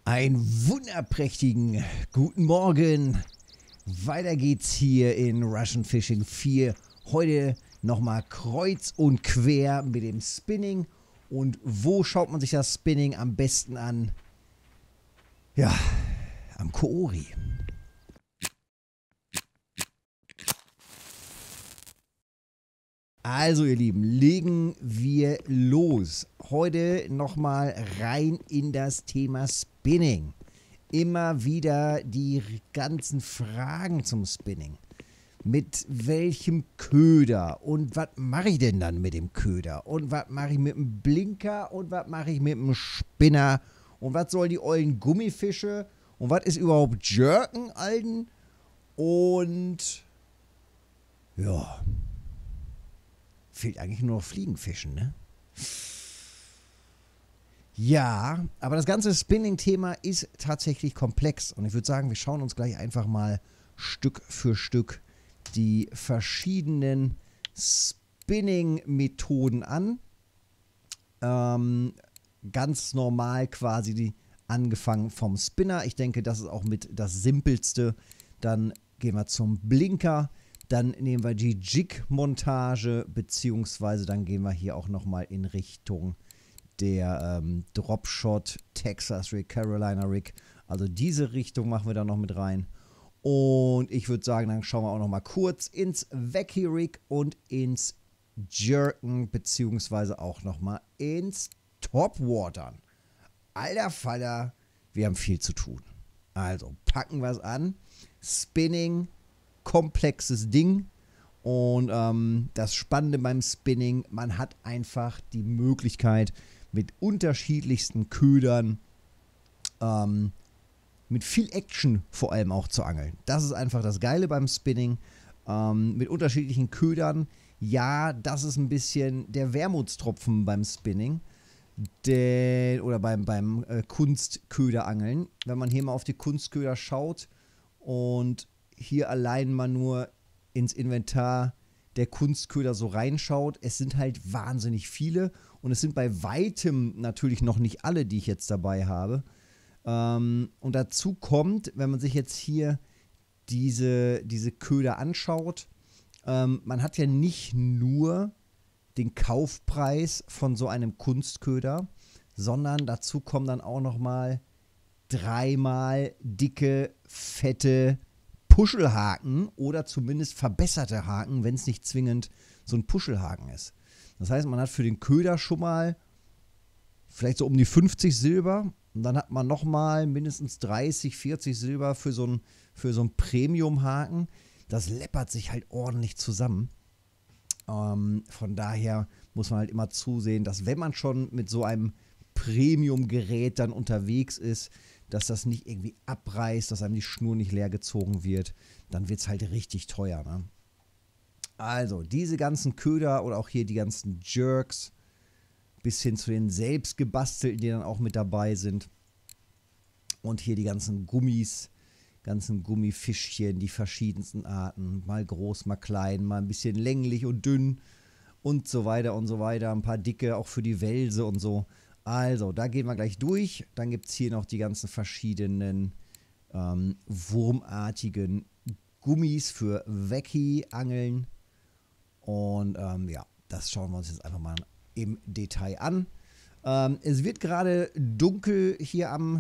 Einen wunderprächtigen guten Morgen. Weiter geht's hier in Russian Fishing 4. Heute nochmal kreuz und quer mit dem Spinning. Und wo schaut man sich das Spinning am besten an? Ja, am Koori. Also ihr Lieben, legen wir los. Heute nochmal rein in das Thema Spinning. Immer wieder die ganzen Fragen zum Spinning. Mit welchem Köder? Und was mache ich denn dann mit dem Köder? Und was mache ich mit dem Blinker? Und was mache ich mit dem Spinner? Und was sollen die ollen Gummifische? Und was ist überhaupt Jerken, Alten? Und ja, fehlt eigentlich nur noch Fliegenfischen, ne? Ja, aber das ganze Spinning-Thema ist tatsächlich komplex. Und ich würde sagen, wir schauen uns gleich einfach mal Stück für Stück die verschiedenen Spinning-Methoden an. Ganz normal quasi angefangen vom Spinner. Ich denke, das ist auch mit das Simpelste. Dann gehen wir zum Blinker. Dann nehmen wir die Jig-Montage, beziehungsweise dann gehen wir hier auch nochmal in Richtung der Dropshot, Texas Rig, Carolina Rig. Also diese Richtung machen wir da noch mit rein. Und ich würde sagen, dann schauen wir auch nochmal kurz ins Wacky Rig und ins Jerken, beziehungsweise auch nochmal ins Topwatern. Alter Vater, wir haben viel zu tun. Also packen wir es an. Spinning, komplexes Ding. Und das Spannende beim Spinning, man hat einfach die Möglichkeit, mit unterschiedlichsten Ködern, mit viel Action vor allem auch zu angeln. Das ist einfach das Geile beim Spinning. Mit unterschiedlichen Ködern. Ja, das ist ein bisschen der Wermutstropfen beim Spinning. Oder beim Kunstköderangeln. Wenn man hier mal auf die Kunstköder schaut und hier allein mal nur ins Inventar der Kunstköder so reinschaut, es sind halt wahnsinnig viele und es sind bei weitem natürlich noch nicht alle, die ich jetzt dabei habe. Und dazu kommt, wenn man sich jetzt hier diese Köder anschaut, man hat ja nicht nur den Kaufpreis von so einem Kunstköder, sondern dazu kommen dann auch nochmal dreimal dicke, fette Puschelhaken oder zumindest verbesserte Haken, wenn es nicht zwingend so ein Puschelhaken ist. Das heißt, man hat für den Köder schon mal vielleicht so um die 50 Silber und dann hat man nochmal mindestens 30, 40 Silber für so ein Premium-Haken. Das läppert sich halt ordentlich zusammen. Von daher muss man halt immer zusehen, dass wenn man schon mit so einem Premium-Gerät dann unterwegs ist, dass das nicht irgendwie abreißt, dass einem die Schnur nicht leer gezogen wird, dann wird es halt richtig teuer, ne? Also, diese ganzen Köder oder auch hier die ganzen Jerks, bis hin zu den selbst gebastelten, die dann auch mit dabei sind. Und hier die ganzen Gummis, ganzen Gummifischchen, die verschiedensten Arten, mal groß, mal klein, mal ein bisschen länglich und dünn und so weiter und so weiter. Ein paar dicke, auch für die Welse und so. Also, da gehen wir gleich durch. Dann gibt es hier noch die ganzen verschiedenen wurmartigen Gummis für Wacky-Angeln. Und ja, das schauen wir uns jetzt einfach mal im Detail an. Es wird gerade dunkel hier am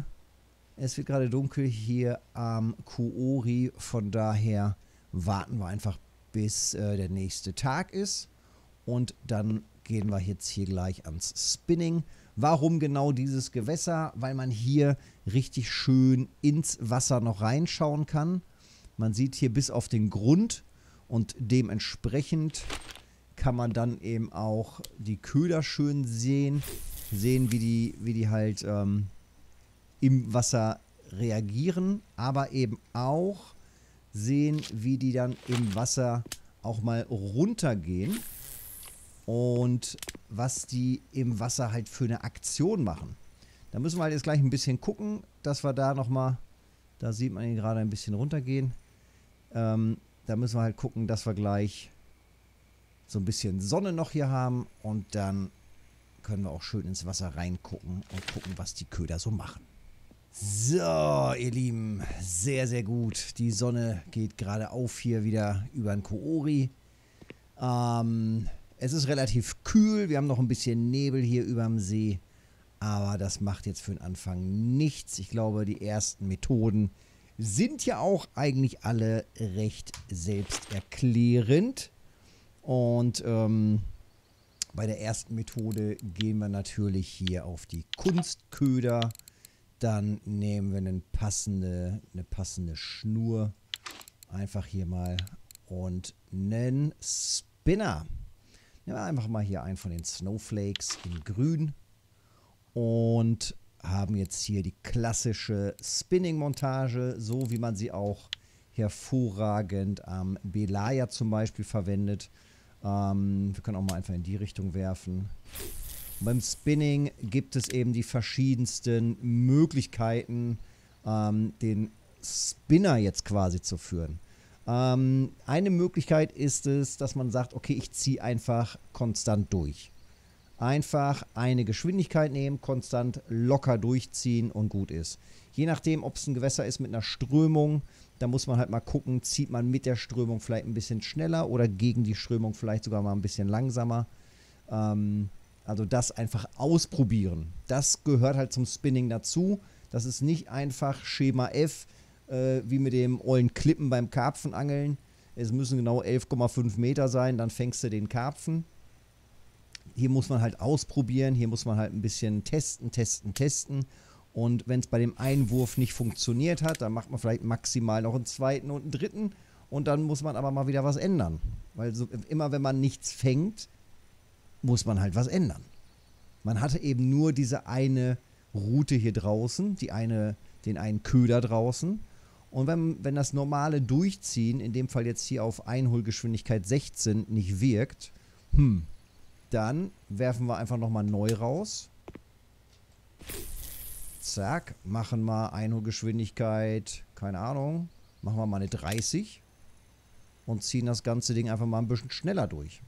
Koori. Von daher warten wir einfach, bis der nächste Tag ist. Und dann gehen wir jetzt hier gleich ans Spinning. Warum genau dieses Gewässer? Weil man hier richtig schön ins Wasser noch reinschauen kann. Man sieht hier bis auf den Grund und dementsprechend kann man dann eben auch die Köder schön sehen. Sehen, wie die halt im Wasser reagieren, aber eben auch sehen, wie die dann im Wasser auch mal runtergehen. Und was die im Wasser halt für eine Aktion machen. Da müssen wir halt jetzt gleich ein bisschen gucken, dass wir da nochmal, da sieht man ihn gerade ein bisschen runtergehen. Da müssen wir halt gucken, dass wir gleich so ein bisschen Sonne noch hier haben und dann können wir auch schön ins Wasser reingucken und gucken, was die Köder so machen. So, ihr Lieben, sehr, sehr gut. Die Sonne geht gerade auf hier wieder über den Koori. Es ist relativ kühl, wir haben noch ein bisschen Nebel hier über dem See, aber das macht jetzt für den Anfang nichts. Ich glaube, die ersten Methoden sind ja auch eigentlich alle recht selbsterklärend. Und bei der ersten Methode gehen wir natürlich hier auf die Kunstköder. Dann nehmen wir eine passende Schnur. Einfach hier mal und einen Spinner. Nehmen wir einfach mal hier einen von den Snowflakes in grün. Und haben jetzt hier die klassische Spinning-Montage, so wie man sie auch hervorragend am Belaya zum Beispiel verwendet. Wir können auch mal einfach in die Richtung werfen. Und beim Spinning gibt es eben die verschiedensten Möglichkeiten, den Spinner jetzt quasi zu führen. Eine Möglichkeit ist es, dass man sagt, okay, ich ziehe einfach konstant durch. Einfach eine Geschwindigkeit nehmen, konstant locker durchziehen und gut ist. Je nachdem, ob es ein Gewässer ist mit einer Strömung, da muss man halt mal gucken, zieht man mit der Strömung vielleicht ein bisschen schneller oder gegen die Strömung vielleicht sogar mal ein bisschen langsamer. Also das einfach ausprobieren. Das gehört halt zum Spinning dazu. Das ist nicht einfach Schema F, wie mit dem ollen Klippen beim Karpfenangeln. Es müssen genau 11,5 Meter sein, dann fängst du den Karpfen. Hier muss man halt ausprobieren, hier muss man halt ein bisschen testen. Und wenn es bei dem Einwurf nicht funktioniert hat, dann macht man vielleicht maximal noch einen zweiten und einen dritten. Und dann muss man aber mal wieder was ändern. Weil so, immer wenn man nichts fängt, muss man halt was ändern. Man hatte eben nur diese eine Route hier draußen, den einen Köder draußen. Und wenn das normale Durchziehen, in dem Fall jetzt hier auf Einholgeschwindigkeit 16, nicht wirkt, dann werfen wir einfach nochmal neu raus. Zack, machen wir Einholgeschwindigkeit, keine Ahnung, machen wir mal eine 30 und ziehen das ganze Ding einfach mal ein bisschen schneller durch.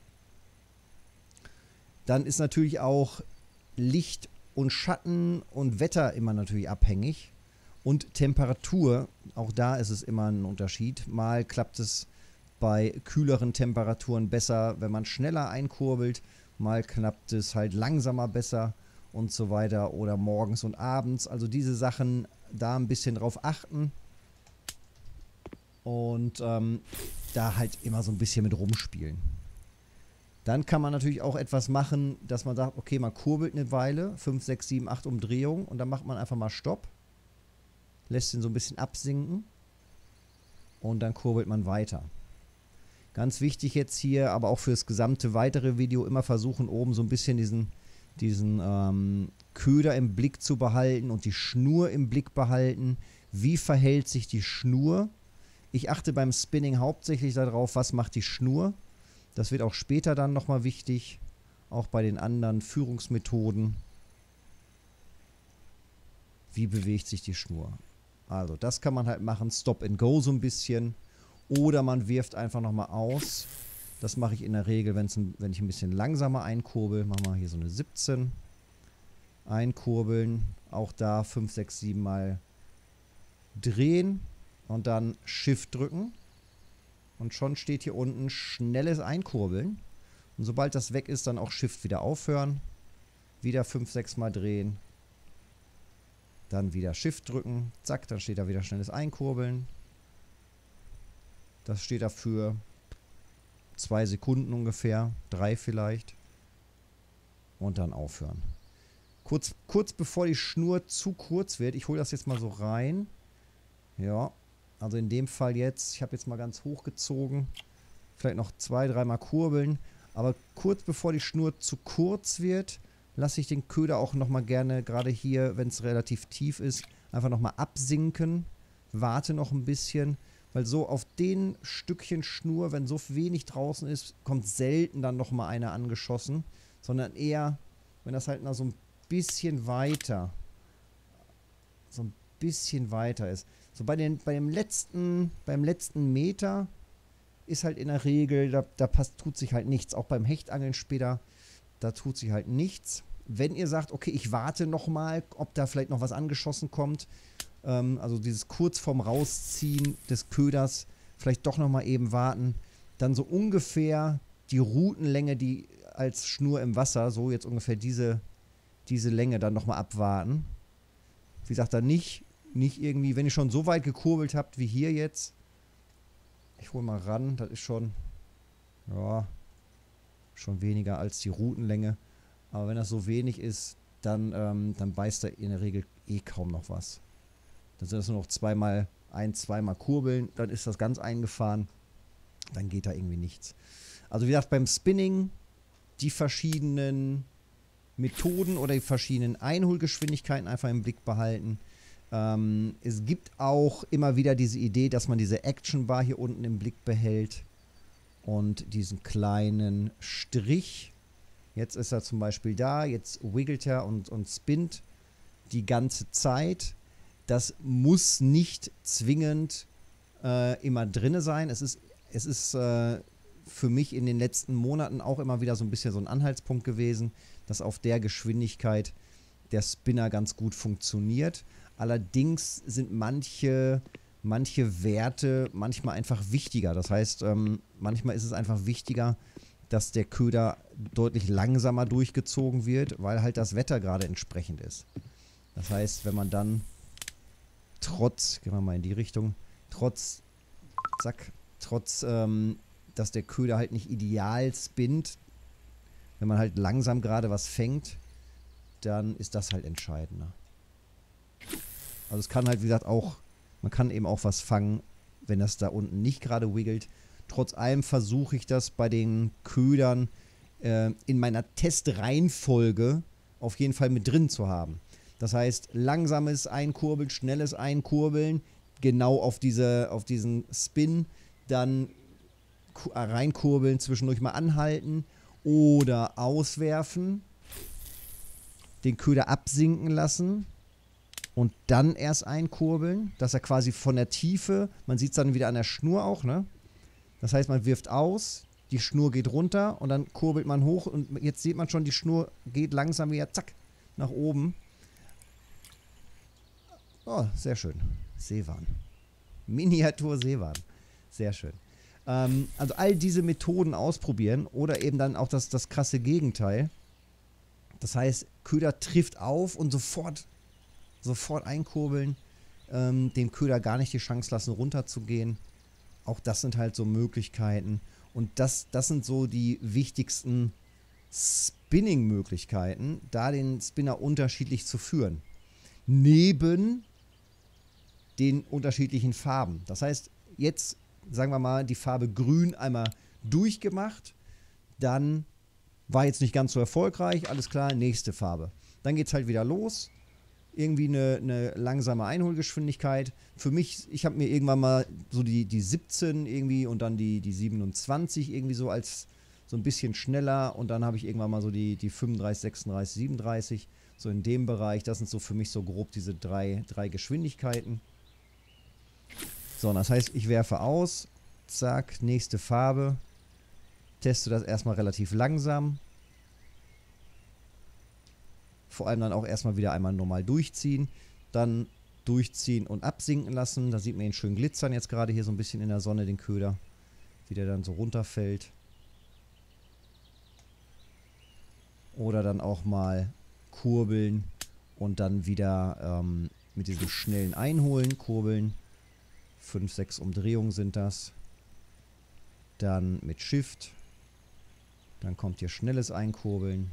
Dann ist natürlich auch Licht und Schatten und Wetter immer natürlich abhängig. Und Temperatur, auch da ist es immer ein Unterschied. Mal klappt es bei kühleren Temperaturen besser, wenn man schneller einkurbelt. Mal klappt es halt langsamer besser und so weiter. Oder morgens und abends. Also diese Sachen da ein bisschen drauf achten. Und da halt immer so ein bisschen mit rumspielen. Dann kann man natürlich auch etwas machen, dass man sagt, okay, man kurbelt eine Weile, 5, 6, 7, 8 Umdrehungen und dann macht man einfach mal Stopp, lässt ihn so ein bisschen absinken und dann kurbelt man weiter. Ganz wichtig jetzt hier, aber auch für das gesamte weitere Video immer versuchen, oben so ein bisschen diesen Köder im Blick zu behalten und die Schnur im Blick behalten. Wie verhält sich die Schnur? Ich achte beim Spinning hauptsächlich darauf, was macht die Schnur. Das wird auch später dann nochmal wichtig, auch bei den anderen Führungsmethoden. Wie bewegt sich die Schnur? Also das kann man halt machen, Stop and Go so ein bisschen. Oder man wirft einfach nochmal aus. Das mache ich in der Regel, wenn ich ein bisschen langsamer einkurbel. Machen wir hier so eine 17. Einkurbeln. Auch da 5, 6, 7 Mal drehen. Und dann Shift drücken. Und schon steht hier unten schnelles Einkurbeln. Und sobald das weg ist, dann auch Shift wieder aufhören. Wieder 5, 6 Mal drehen. Dann wieder Shift drücken. Zack, dann steht da wieder schnelles Einkurbeln. Das steht dafür 2 Sekunden ungefähr. 3 vielleicht. Und dann aufhören. Kurz bevor die Schnur zu kurz wird. Ich hole das jetzt mal so rein. Ja. Also in dem Fall jetzt, ich habe jetzt mal ganz hochgezogen, vielleicht noch 2, 3 Mal kurbeln, aber kurz bevor die Schnur zu kurz wird, lasse ich den Köder auch nochmal gerne, gerade hier, wenn es relativ tief ist, einfach nochmal absinken, warte noch ein bisschen, weil so auf den Stückchen Schnur, wenn so wenig draußen ist, kommt selten dann nochmal einer angeschossen, sondern eher, wenn das halt noch so ein bisschen weiter ist. So beim letzten Meter ist halt in der Regel, tut sich halt nichts. Auch beim Hechtangeln später, da tut sich halt nichts. wenn ihr sagt, okay, ich warte nochmal, ob da vielleicht noch was angeschossen kommt, also dieses kurz vorm Rausziehen des Köders, vielleicht doch nochmal eben warten, dann so ungefähr die Routenlänge, die als Schnur im Wasser, so jetzt ungefähr diese Länge dann nochmal abwarten. Wie gesagt, dann nicht irgendwie, wenn ihr schon so weit gekurbelt habt wie hier jetzt, ich hole mal ran, das ist schon, ja, schon weniger als die Routenlänge. Aber wenn das so wenig ist, dann beißt da in der Regel eh kaum noch was. Dann sind das nur noch zweimal kurbeln, dann ist das ganz eingefahren. Dann geht da irgendwie nichts. Also wie gesagt, beim Spinning die verschiedenen Methoden oder die verschiedenen Einholgeschwindigkeiten einfach im Blick behalten. Es gibt auch immer wieder diese Idee, dass man diese Action Bar hier unten im Blick behält und diesen kleinen Strich. Jetzt ist er zum Beispiel da, jetzt wiggelt er und spinnt die ganze Zeit. Das muss nicht zwingend immer drinne sein. Es ist für mich in den letzten Monaten auch immer wieder so ein bisschen so ein Anhaltspunkt gewesen, dass auf der Geschwindigkeit der Spinner ganz gut funktioniert. Allerdings sind manche Werte manchmal einfach wichtiger. Das heißt, manchmal ist es einfach wichtiger, dass der Köder deutlich langsamer durchgezogen wird, weil halt das Wetter gerade entsprechend ist. Das heißt, wenn man dann gehen wir mal in die Richtung, dass der Köder halt nicht ideal spinnt, wenn man halt langsam gerade was fängt, dann ist das halt entscheidender. Also es kann halt, wie gesagt, man kann eben auch was fangen, wenn das da unten nicht gerade wiggelt. Trotz allem versuche ich das bei den Ködern in meiner Testreihenfolge auf jeden Fall mit drin zu haben. Das heißt, langsames Einkurbeln, schnelles Einkurbeln, genau auf diesen Spin, dann reinkurbeln, zwischendurch mal anhalten oder auswerfen, den Köder absinken lassen und dann erst einkurbeln, dass er quasi von der Tiefe, man sieht es dann wieder an der Schnur auch, ne? Das heißt, man wirft aus, die Schnur geht runter und dann kurbelt man hoch und jetzt sieht man schon, die Schnur geht langsam wieder, zack, nach oben. Oh, sehr schön. Seewarn. Miniatur-Seewarn. Sehr schön. Also all diese Methoden ausprobieren oder eben dann auch das krasse Gegenteil. Das heißt, Köder trifft auf und sofort einkurbeln, dem Köder gar nicht die Chance lassen, runterzugehen. Auch das sind halt so Möglichkeiten. Und das sind so die wichtigsten Spinning-Möglichkeiten, da den Spinner unterschiedlich zu führen. Neben den unterschiedlichen Farben. Das heißt, jetzt, sagen wir mal, die Farbe Grün einmal durchgemacht, dann war jetzt nicht ganz so erfolgreich, alles klar, nächste Farbe. Dann geht es halt wieder los. Irgendwie eine langsame Einholgeschwindigkeit. Für mich, ich habe mir irgendwann mal so die 17 irgendwie und dann die 27 irgendwie so als so ein bisschen schneller und dann habe ich irgendwann mal so die 35, 36, 37, so in dem Bereich. Das sind so für mich so grob diese drei Geschwindigkeiten. So, das heißt, ich werfe aus, zack, nächste Farbe, teste das erstmal relativ langsam. Vor allem dann auch erstmal wieder einmal normal durchziehen, dann durchziehen und absinken lassen. Da sieht man ihn schön glitzern jetzt gerade hier so ein bisschen in der Sonne, den Köder, wie der dann so runterfällt. Oder dann auch mal kurbeln und dann wieder mit diesem schnellen Einholen kurbeln. 5, 6 Umdrehungen sind das. Dann mit Shift. Dann kommt hier schnelles Einkurbeln.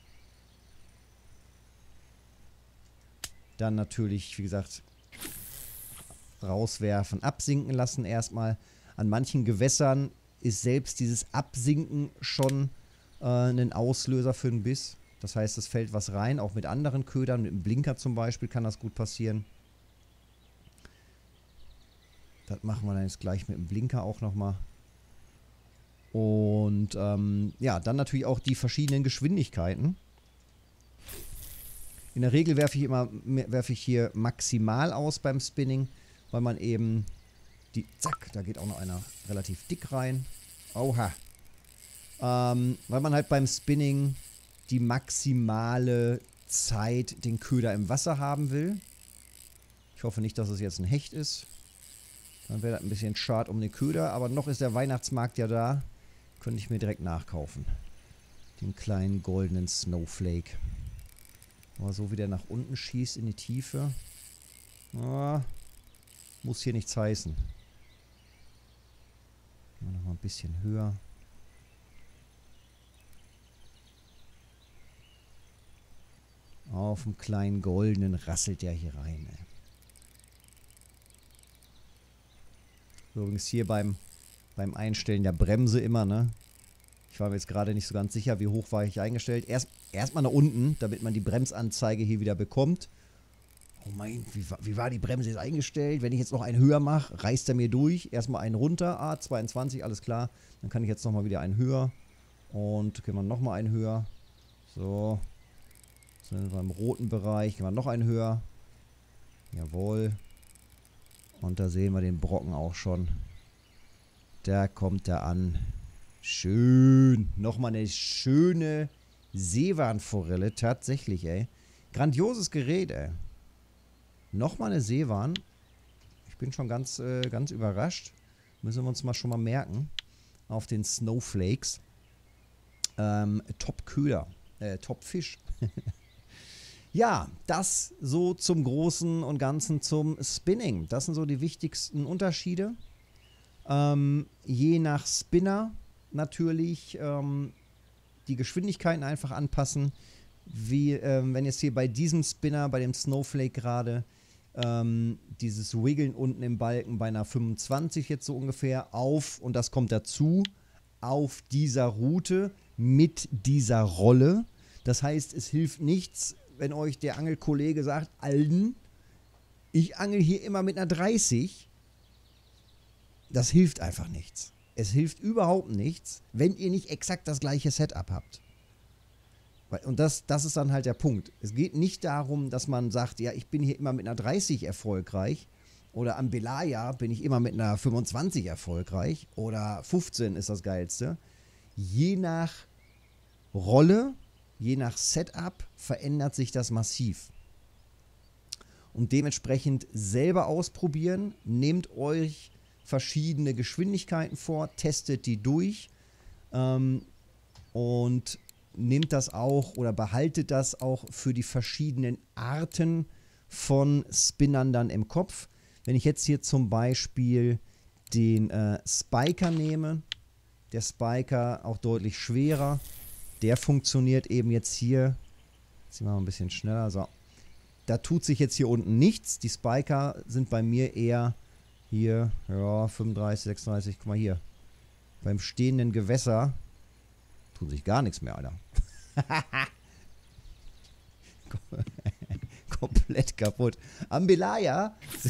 Dann natürlich, wie gesagt, rauswerfen, absinken lassen erstmal. An manchen Gewässern ist selbst dieses Absinken schon ein Auslöser für einen Biss. Das heißt, es fällt was rein, auch mit anderen Ködern, mit dem Blinker zum Beispiel kann das gut passieren. Das machen wir dann jetzt gleich mit dem Blinker auch nochmal. Und ja, dann natürlich auch die verschiedenen Geschwindigkeiten. In der Regel werfe ich hier maximal aus beim Spinning, weil man eben zack, da geht auch noch einer relativ dick rein. Oha. Weil man halt beim Spinning die maximale Zeit den Köder im Wasser haben will. Ich hoffe nicht, dass es jetzt ein Hecht ist. Dann wäre das ein bisschen schade um den Köder. Aber noch ist der Weihnachtsmarkt ja da. Könnte ich mir direkt nachkaufen. Den kleinen goldenen Snowflake. Aber so wie der nach unten schießt in die Tiefe. Muss hier nichts heißen. Noch mal ein bisschen höher. Auf dem kleinen goldenen rasselt der hier rein. Ey. Übrigens hier beim Einstellen der Bremse immer, ne? Ich war mir jetzt gerade nicht so ganz sicher, wie hoch war ich eingestellt. Erstmal nach unten, damit man die Bremsanzeige hier wieder bekommt. Oh mein, wie war die Bremse jetzt eingestellt? Wenn ich jetzt noch einen höher mache, reißt er mir durch. Erstmal einen runter, 22, alles klar. Dann kann ich jetzt nochmal wieder einen höher. Und gehen wir nochmal einen höher. So. Sind wir im roten Bereich. Gehen wir noch einen höher. Jawohl. Und da sehen wir den Brocken auch schon. Da kommt er an. Schön. Nochmal eine schöne Seewarnforelle. Tatsächlich, ey. Grandioses Gerät, ey. Nochmal eine Seewarn. Ich bin schon ganz überrascht. Müssen wir uns schon mal merken. Auf den Snowflakes. Top-Köder. Top-Fisch. Ja, das so zum Großen und Ganzen zum Spinning. Das sind so die wichtigsten Unterschiede. Je nach Spinner natürlich die Geschwindigkeiten einfach anpassen. Wie wenn jetzt hier bei diesem Spinner, bei dem Snowflake gerade, dieses Wiggeln unten im Balken bei einer 25 jetzt so ungefähr auf, und das kommt dazu, auf dieser Route mit dieser Rolle. Das heißt, es hilft nichts, wenn euch der Angelkollege sagt, Alten, ich angel hier immer mit einer 30. Das hilft einfach nichts. Es hilft überhaupt nichts, wenn ihr nicht exakt das gleiche Setup habt. Und das ist dann halt der Punkt. Es geht nicht darum, dass man sagt, ja, ich bin hier immer mit einer 30 erfolgreich oder am Belaya bin ich immer mit einer 25 erfolgreich oder 15 ist das Geilste. Je nach Rolle, je nach Setup verändert sich das massiv. Und dementsprechend selber ausprobieren, nehmt euch verschiedene Geschwindigkeiten vor, testet die durch und nehmt das auch oder behaltet das auch für die verschiedenen Arten von Spinnern dann im Kopf. Wenn ich jetzt hier zum Beispiel den Spiker nehme, der Spiker auch deutlich schwerer, der funktioniert eben jetzt hier, jetzt machen wir ein bisschen schneller, so. Da tut sich jetzt hier unten nichts, die Spiker sind bei mir eher hier, ja, 35, 36, guck mal hier, beim stehenden Gewässer tut sich gar nichts mehr, Alter. Komplett kaputt. Am Belaya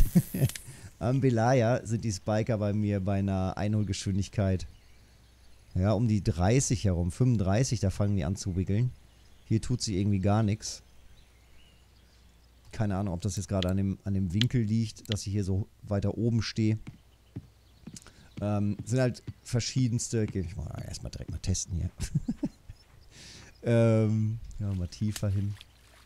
sind die Spiker bei mir bei einer Einholgeschwindigkeit, ja, um die 30 herum, 35, da fangen die an zu wickeln. Hier tut sich irgendwie gar nichts. Keine Ahnung, ob das jetzt gerade an dem Winkel liegt, dass ich hier so weiter oben stehe. Sind halt verschiedenste. Ich mal erstmal direkt mal testen hier. Ja, mal tiefer hin.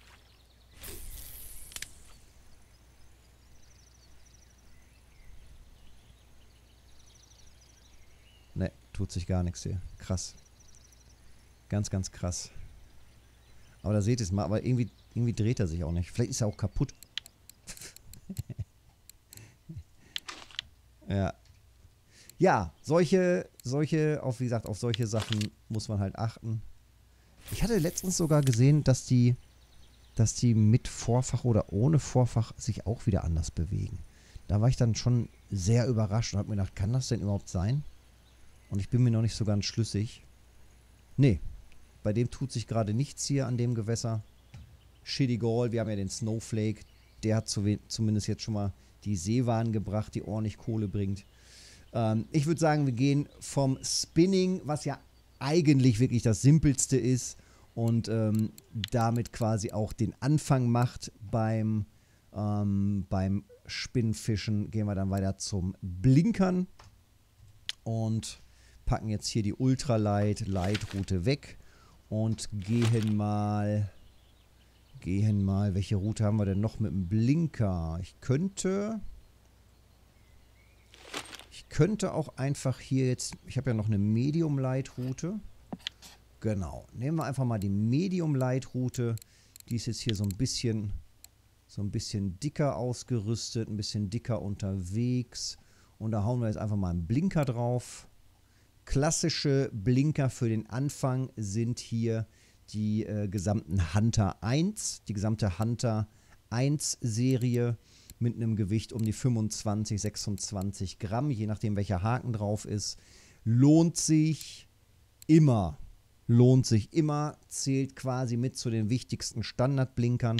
Ne, tut sich gar nichts hier. Krass. Ganz, ganz krass. Aber da seht ihr es mal, aber irgendwie dreht er sich auch nicht. Vielleicht ist er auch kaputt. Ja. Ja, solche, wie gesagt, auf solche Sachen muss man halt achten. Ich hatte letztens sogar gesehen, dass die mit Vorfach oder ohne Vorfach sich auch wieder anders bewegen. Da war ich dann schon sehr überrascht und habe mir gedacht, kann das denn überhaupt sein? Und ich bin mir noch nicht so ganz schlüssig. Nee, bei dem tut sich gerade nichts hier an dem Gewässer. Shitty Gall, wir haben ja den Snowflake, der hat zumindest jetzt schon mal die Seewaren gebracht, die ordentlich Kohle bringt. Ich würde sagen, wir gehen vom Spinning, was ja eigentlich wirklich das Simpelste ist und damit quasi auch den Anfang macht beim Spinnfischen, gehen wir dann weiter zum Blinkern und packen jetzt hier die Ultralight Light Route weg Und gehen mal, welche Route haben wir denn noch mit dem Blinker? Ich könnte auch einfach hier jetzt, ich habe ja noch eine Medium-Light-Route. Genau, nehmen wir einfach mal die Medium-Light-Route. Die ist jetzt hier so ein bisschen dicker ausgerüstet, ein bisschen dicker unterwegs. Und da hauen wir jetzt einfach mal einen Blinker drauf. Klassische Blinker für den Anfang sind hier die gesamten Hunter 1, die gesamte Hunter 1 Serie mit einem Gewicht um die 25, 26 Gramm, je nachdem welcher Haken drauf ist. Lohnt sich immer, zählt quasi mit zu den wichtigsten Standardblinkern.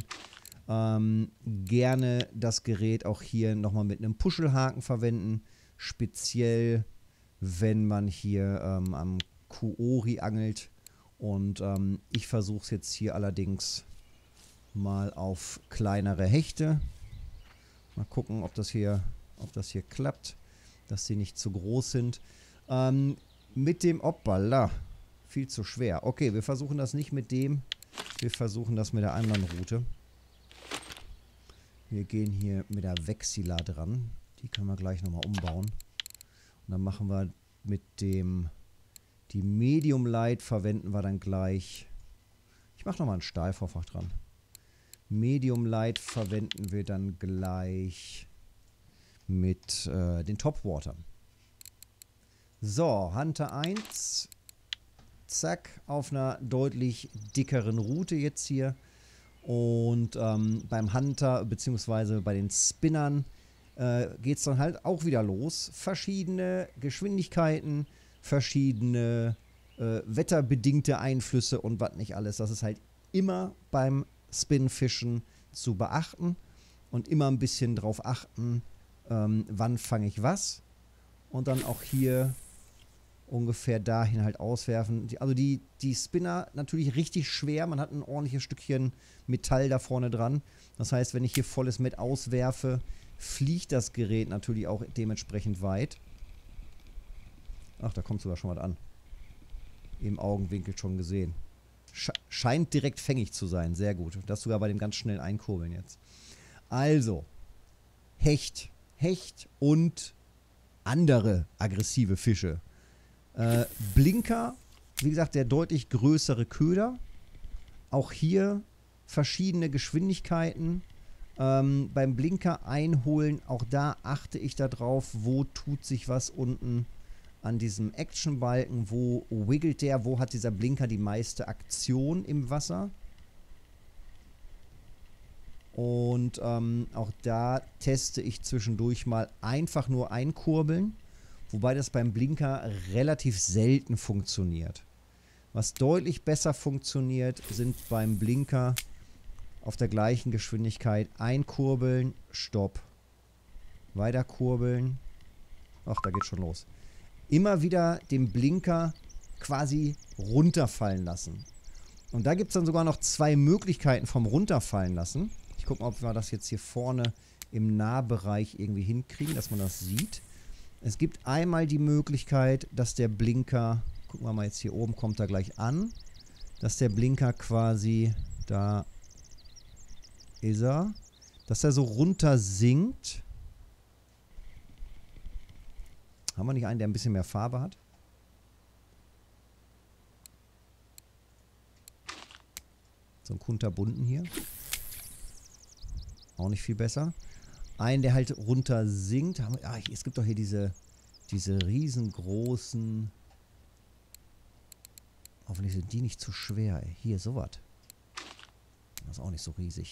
Gerne das Gerät auch hier nochmal mit einem Puschelhaken verwenden, speziell wenn man hier am Kuori angelt. Und ich versuche es jetzt hier allerdings mal auf kleinere Hechte. Mal gucken, ob das hier klappt, dass sie nicht zu groß sind. Mit dem Oppala, viel zu schwer. Okay, wir versuchen das nicht mit dem, wir versuchen das mit der anderen Route. Wir gehen hier mit der Vexilla dran. Die können wir gleich nochmal umbauen. Und dann machen wir mit dem, die Medium Light verwenden wir dann gleich. Ich mache nochmal ein Stahlvorfach dran. Medium Light verwenden wir dann gleich mit den Topwatern. So, Hunter 1. Zack, auf einer deutlich dickeren Route jetzt hier. Und beim Hunter bzw. bei den Spinnern geht es dann halt auch wieder los. Verschiedene Geschwindigkeiten, verschiedene wetterbedingte Einflüsse und was nicht alles. Das ist halt immer beim Spinfischen zu beachten und immer ein bisschen drauf achten, wann fange ich was. Und dann auch hier ungefähr dahin halt auswerfen. Also die Spinner natürlich richtig schwer. Man hat ein ordentliches Stückchen Metall da vorne dran. Das heißt, wenn ich hier volles Met auswerfe, fliegt das Gerät natürlich auch dementsprechend weit. Ach, da kommt sogar schon was an. Im Augenwinkel schon gesehen. Scheint direkt fängig zu sein. Sehr gut. Das sogar bei dem ganz schnellen Einkurbeln jetzt. Also, Hecht. Hecht und andere aggressive Fische. Blinker, wie gesagt, der deutlich größere Köder. Auch hier verschiedene Geschwindigkeiten. Beim Blinker einholen, auch da achte ich darauf, wo tut sich was unten an diesem Actionbalken, wo wiggelt der, wo hat dieser Blinker die meiste Aktion im Wasser. Und auch da teste ich zwischendurch mal einfach nur einkurbeln. Wobei das beim Blinker relativ selten funktioniert. Was deutlich besser funktioniert, sind beim Blinker auf der gleichen Geschwindigkeit einkurbeln, Stopp, weiter kurbeln. Ach, da geht schon los. Immer wieder den Blinker quasi runterfallen lassen. Und da gibt es dann sogar noch zwei Möglichkeiten vom Runterfallen lassen. Ich gucke mal, ob wir das jetzt hier vorne im Nahbereich irgendwie hinkriegen, dass man das sieht. Es gibt einmal die Möglichkeit, dass der Blinker, gucken wir mal jetzt hier oben, kommt er gleich an, dass der Blinker quasi, da ist er, dass er so runter sinkt. Haben wir nicht einen, der ein bisschen mehr Farbe hat? So ein kunterbunten hier. Auch nicht viel besser. Einen, der halt runter sinkt. Es gibt doch hier diese riesengroßen. Hoffentlich sind die nicht zu schwer. Ey. Hier, sowas. Das ist auch nicht so riesig.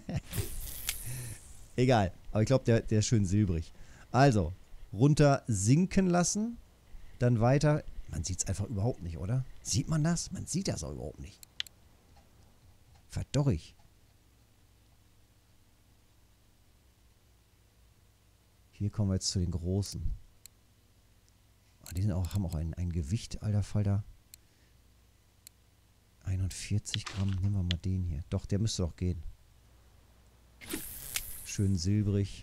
Egal. Aber ich glaube, der ist schön silbrig. Also, runter sinken lassen. Dann weiter. Man sieht es einfach überhaupt nicht, oder? Sieht man das? Man sieht das auch überhaupt nicht. Verdorrig. Hier kommen wir jetzt zu den großen. Die sind auch, haben auch ein Gewicht, alter Falter. 41 Gramm, nehmen wir mal den hier. Doch, der müsste doch gehen. Schön silbrig.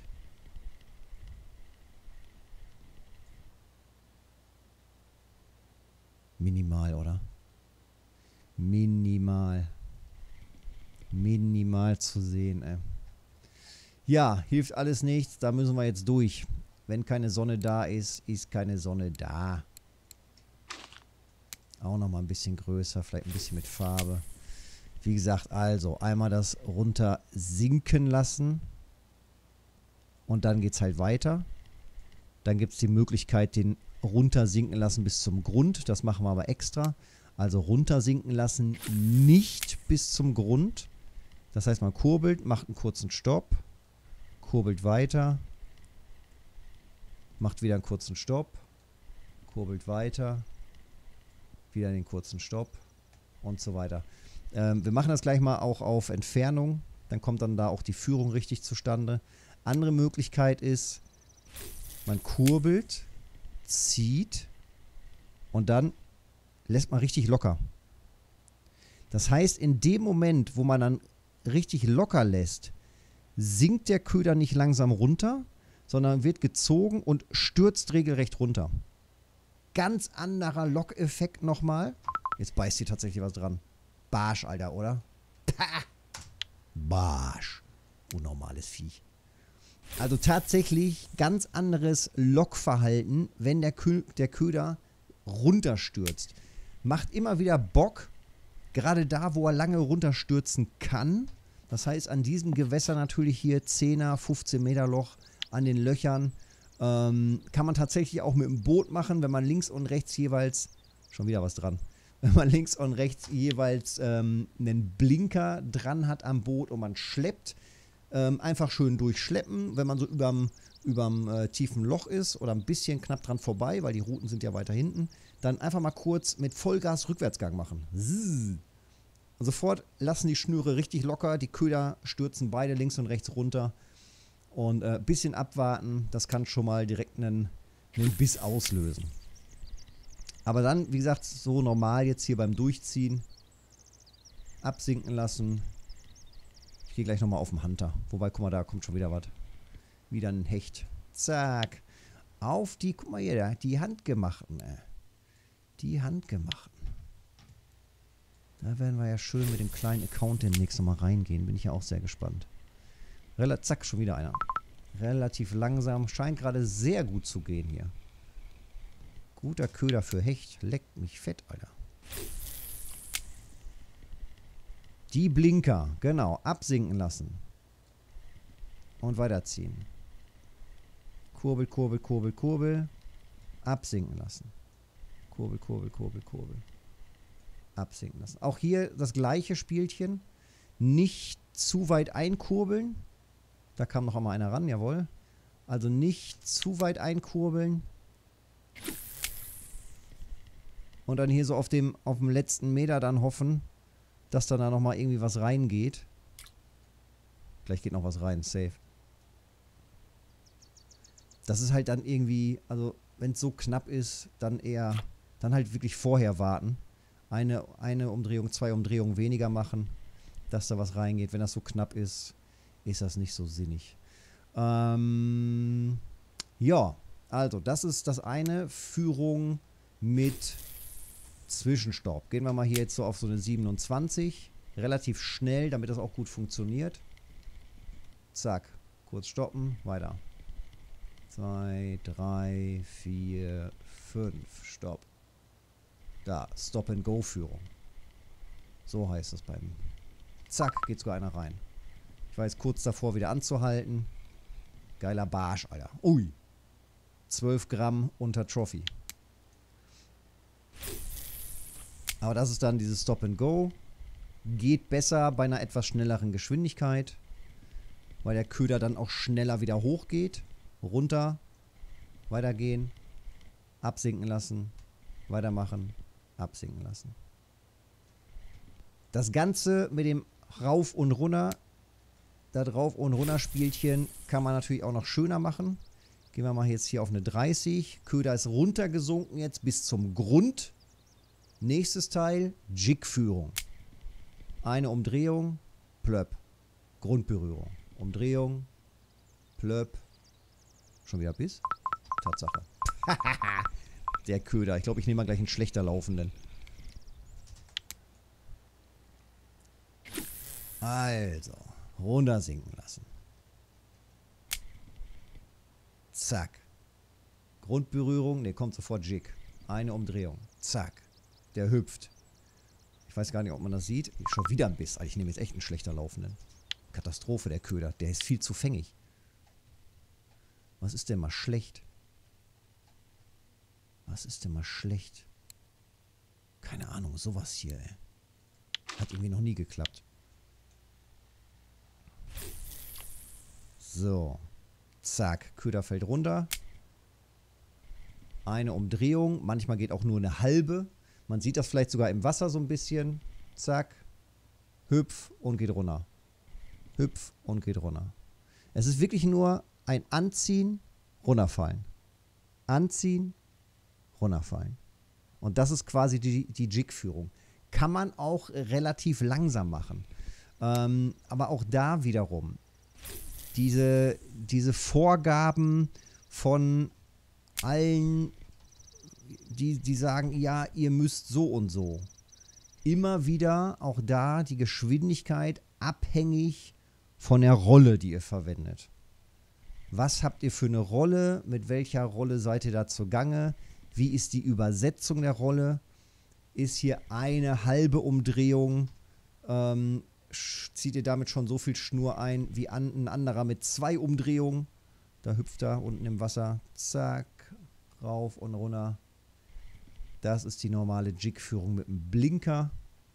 Minimal, oder? Minimal. Minimal zu sehen, ey. Ja, hilft alles nichts. Da müssen wir jetzt durch. Wenn keine Sonne da ist, ist keine Sonne da. Auch nochmal ein bisschen größer, vielleicht ein bisschen mit Farbe. Wie gesagt, also einmal das runter sinken lassen. Und dann geht es halt weiter. Dann gibt es die Möglichkeit, den runter sinken lassen bis zum Grund. Das machen wir aber extra. Also runter sinken lassen, nicht bis zum Grund. Das heißt, man kurbelt, macht einen kurzen Stopp, kurbelt weiter, macht wieder einen kurzen Stopp, kurbelt weiter, wieder den kurzen Stopp und so weiter. Wir machen das gleich mal auch auf Entfernung. Dann kommt dann da auch die Führung richtig zustande. Andere Möglichkeit ist, man kurbelt, zieht und dann lässt man richtig locker. Das heißt, in dem Moment, wo man dann richtig locker lässt, sinkt der Köder nicht langsam runter, sondern wird gezogen und stürzt regelrecht runter. Ganz anderer Lockeffekt nochmal. Jetzt beißt hier tatsächlich was dran. Barsch, Alter, oder? Pah! Barsch. Unnormales Viech. Also tatsächlich ganz anderes Lockverhalten, wenn der Köder runterstürzt. Macht immer wieder Bock, gerade da, wo er lange runterstürzen kann. Das heißt, an diesem Gewässer natürlich hier 10er, 15 Meter Loch an den Löchern. Kann man tatsächlich auch mit dem Boot machen, wenn man links und rechts jeweils, schon wieder was dran, wenn man links und rechts jeweils einen Blinker dran hat am Boot und man schleppt. Einfach schön durchschleppen, wenn man so überm tiefen Loch ist oder ein bisschen knapp dran vorbei, weil die Routen sind ja weiter hinten. Dann einfach mal kurz mit Vollgas Rückwärtsgang machen. Zzz. Und sofort lassen die Schnüre richtig locker, die Köder stürzen beide links und rechts runter. Und ein bisschen abwarten, das kann schon mal direkt einen Biss auslösen. Aber dann, wie gesagt, so normal jetzt hier beim Durchziehen, absinken lassen. Ich gehe gleich nochmal auf den Hunter. Wobei, guck mal, da kommt schon wieder was. Wieder ein Hecht. Zack. Auf die, guck mal hier, die Handgemachten. Die Handgemachten. Da werden wir ja schön mit dem kleinen Account demnächst nochmal reingehen. Bin ich ja auch sehr gespannt. Zack, schon wieder einer. Relativ langsam. Scheint gerade sehr gut zu gehen hier. Guter Köder für Hecht. Leckt mich fett, Alter. Die Blinker, genau, absinken lassen. Und weiterziehen. Kurbel, kurbel, kurbel, kurbel. Absinken lassen. Kurbel, kurbel, kurbel, kurbel. Absinken lassen. Auch hier das gleiche Spielchen. Nicht zu weit einkurbeln. Da kam noch einmal einer ran, jawohl. Also nicht zu weit einkurbeln. Und dann hier so auf dem letzten Meter dann hoffen, dass dann da nochmal irgendwie was reingeht. Gleich geht noch was rein, safe. Das ist halt dann irgendwie, also wenn es so knapp ist, dann halt wirklich vorher warten. Eine Umdrehung, 2 Umdrehungen weniger machen, dass da was reingeht. Wenn das so knapp ist, ist das nicht so sinnig. Ja, also das ist das eine. Führung mit Zwischenstopp. Gehen wir mal hier jetzt so auf so eine 27. Relativ schnell, damit das auch gut funktioniert. Zack. Kurz stoppen. Weiter. 2, 3, 4, 5. Stopp. Da. Stop-and-Go-Führung. So heißt das beim. Zack. Geht sogar einer rein. Ich war jetzt kurz davor, wieder anzuhalten. Geiler Barsch, Alter. Ui. 12 Gramm unter Trophy. Aber das ist dann dieses Stop and Go. Geht besser bei einer etwas schnelleren Geschwindigkeit, weil der Köder dann auch schneller wieder hochgeht. Runter, weitergehen, absinken lassen, weitermachen, absinken lassen. Das Ganze mit dem Rauf und Runter, das Rauf und Runter Spielchen kann man natürlich auch noch schöner machen. Gehen wir mal jetzt hier auf eine 30. Köder ist runtergesunken jetzt bis zum Grund. Nächstes Teil, Jig-Führung. Eine Umdrehung, plöpp. Grundberührung. Umdrehung, plöpp. Schon wieder Biss? Tatsache. Der Köder. Ich glaube, ich nehme mal gleich einen schlechter laufenden. Also, runtersinken lassen. Zack. Grundberührung, ne, kommt sofort Jig. Eine Umdrehung. Zack. Der hüpft. Ich weiß gar nicht, ob man das sieht. Schon wieder ein Biss. Ich nehme jetzt echt einen schlechter laufenden. Katastrophe, der Köder. Der ist viel zu fängig. Was ist denn mal schlecht? Was ist denn mal schlecht? Keine Ahnung, sowas hier, ey. Hat irgendwie noch nie geklappt. So. Zack, Köder fällt runter. Eine Umdrehung. Manchmal geht auch nur eine halbe. Man sieht das vielleicht sogar im Wasser so ein bisschen. Zack. Hüpf und geht runter. Hüpf und geht runter. Es ist wirklich nur ein Anziehen, runterfallen. Anziehen, runterfallen. Und das ist quasi die Jig-Führung. Kann man auch relativ langsam machen. Aber auch da wiederum, diese Vorgaben von allen, die sagen, ja, ihr müsst so und so. Immer wieder auch da die Geschwindigkeit abhängig von der Rolle, die ihr verwendet. Was habt ihr für eine Rolle? Mit welcher Rolle seid ihr da zugange? Wie ist die Übersetzung der Rolle? Ist hier eine halbe Umdrehung? Zieht ihr damit schon so viel Schnur ein wie ein anderer mit 2 Umdrehungen? Da hüpft er unten im Wasser. Zack, rauf und runter. Das ist die normale Jig-Führung mit einem Blinker.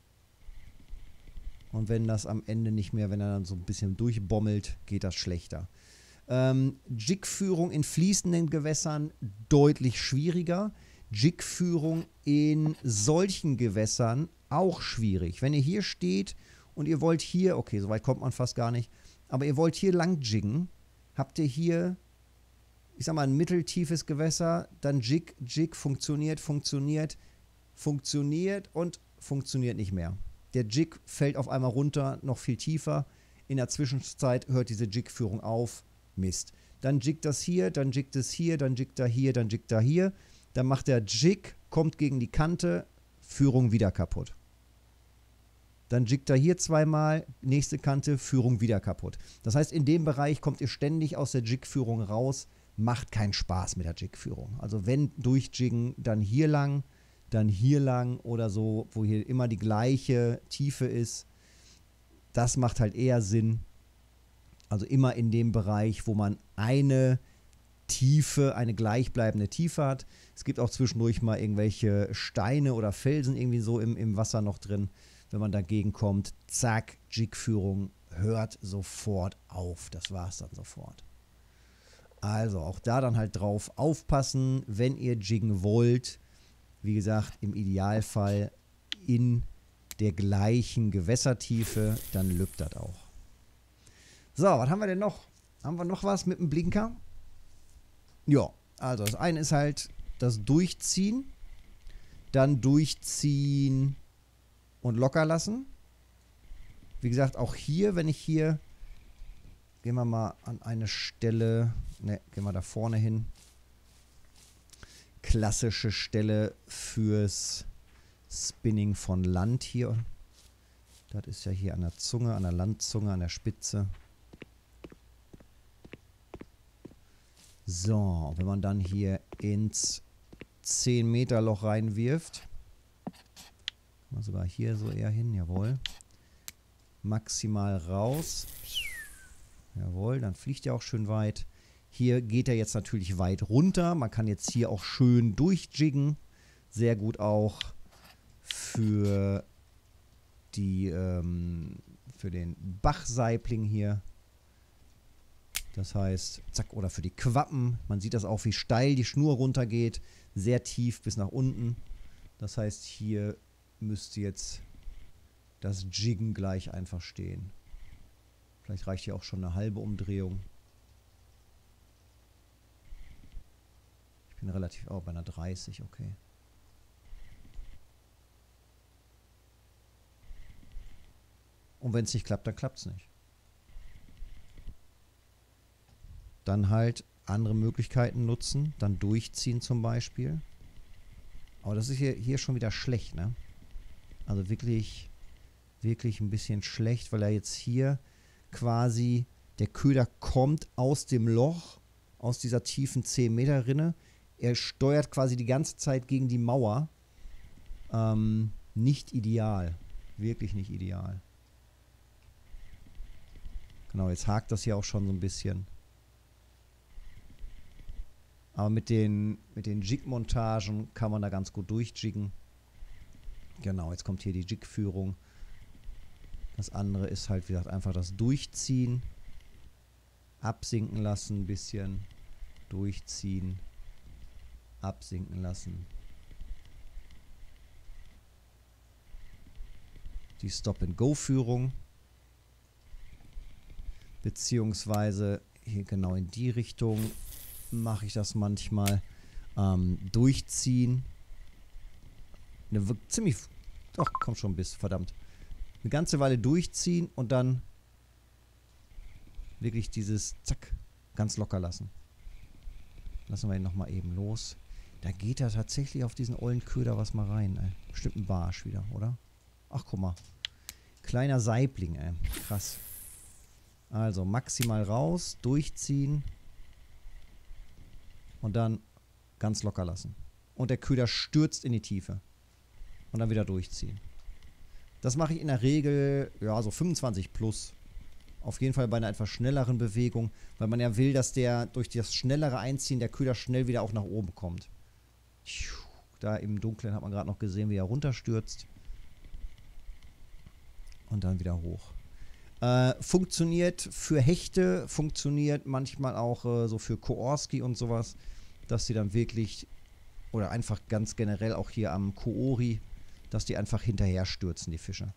Und wenn das am Ende nicht mehr, wenn er dann so ein bisschen durchbommelt, geht das schlechter. Jig-Führung in fließenden Gewässern deutlich schwieriger. Jig-Führung in solchen Gewässern auch schwierig. Wenn ihr hier steht und ihr wollt hier, okay, so weit kommt man fast gar nicht, aber ihr wollt hier lang jiggen, habt ihr hier, ich sag mal, ein mitteltiefes Gewässer, dann Jig, Jig, funktioniert und funktioniert nicht mehr. Der Jig fällt auf einmal runter, noch viel tiefer. In der Zwischenzeit hört diese Jig-Führung auf. Mist. Dann jiggt das hier, dann jiggt es hier, dann jiggt er hier, dann jiggt er hier. Dann macht der Jig, kommt gegen die Kante, Führung wieder kaputt. Dann jiggt er hier zweimal, nächste Kante, Führung wieder kaputt. Das heißt, in dem Bereich kommt ihr ständig aus der Jig-Führung raus. Macht keinen Spaß mit der Jig-Führung. Also wenn durchjiggen, dann hier lang oder so, wo hier immer die gleiche Tiefe ist. Das macht halt eher Sinn. Also immer in dem Bereich, wo man eine Tiefe, eine gleichbleibende Tiefe hat. Es gibt auch zwischendurch mal irgendwelche Steine oder Felsen irgendwie so im Wasser noch drin. Wenn man dagegen kommt, zack, Jig-Führung hört sofort auf. Das war es dann sofort. Also auch da dann halt drauf aufpassen, wenn ihr jiggen wollt. Wie gesagt, im Idealfall in der gleichen Gewässertiefe, dann lübt das auch. So, was haben wir denn noch? Haben wir noch was mit dem Blinker? Ja, also das eine ist halt das Durchziehen, dann durchziehen und locker lassen. Wie gesagt, auch hier, wenn ich hier, gehen wir mal an eine Stelle, ne, gehen wir da vorne hin. Klassische Stelle fürs Spinning von Land hier. Das ist ja hier an der Zunge, an der Landzunge, an der Spitze. So, wenn man dann hier ins 10 Meter Loch reinwirft, kann man sogar hier so eher hin, jawohl. Maximal raus. Jawohl, dann fliegt er auch schön weit. Hier geht er jetzt natürlich weit runter. Man kann jetzt hier auch schön durchjiggen. Sehr gut auch für für den Bachsaibling hier. Das heißt, zack, oder für die Quappen. Man sieht das auch, wie steil die Schnur runtergeht. Sehr tief bis nach unten. Das heißt, hier müsste jetzt das Jiggen gleich einfach stehen. Vielleicht reicht hier auch schon eine halbe Umdrehung. Ich bin relativ auch bei einer 30, okay. Und wenn es nicht klappt, dann klappt es nicht. Dann halt andere Möglichkeiten nutzen, dann durchziehen zum Beispiel. Aber das ist hier schon wieder schlecht, ne? Also wirklich wirklich ein bisschen schlecht, weil er jetzt hier quasi, der Köder kommt aus dem Loch, aus dieser tiefen 10 Meter Rinne. Er steuert quasi die ganze Zeit gegen die Mauer. Nicht ideal. Wirklich nicht ideal. Genau, jetzt hakt das hier auch schon so ein bisschen. Aber mit den Jig-Montagen kann man da ganz gut durchjiggen. Genau, jetzt kommt hier die Jig-Führung. Das andere ist halt, wie gesagt, einfach das Durchziehen. Absinken lassen ein bisschen. Durchziehen. Absinken lassen. Die Stop-and-Go-Führung. Beziehungsweise hier genau in die Richtung mache ich das manchmal. Durchziehen. Ziemlich... Doch, komm schon bis, verdammt. Eine ganze Weile durchziehen und dann wirklich dieses Zack, ganz locker lassen. Lassen wir ihn nochmal eben los. Da geht da tatsächlich auf diesen ollen Köder was mal rein, ey. Bestimmt ein Barsch wieder, oder? Ach, guck mal. Kleiner Saibling, ey. Krass. Also maximal raus, durchziehen und dann ganz locker lassen. Und der Köder stürzt in die Tiefe. Und dann wieder durchziehen. Das mache ich in der Regel, ja, so 25 plus. Auf jeden Fall bei einer etwas schnelleren Bewegung, weil man ja will, dass der durch das schnellere Einziehen der Köder schnell wieder auch nach oben kommt. Da im Dunkeln hat man gerade noch gesehen, wie er runterstürzt. Und dann wieder hoch. Funktioniert für Hechte, funktioniert manchmal auch so für Koorski und sowas, dass die dann wirklich, oder einfach ganz generell auch hier am Koori, dass die einfach hinterher stürzen, die Fische.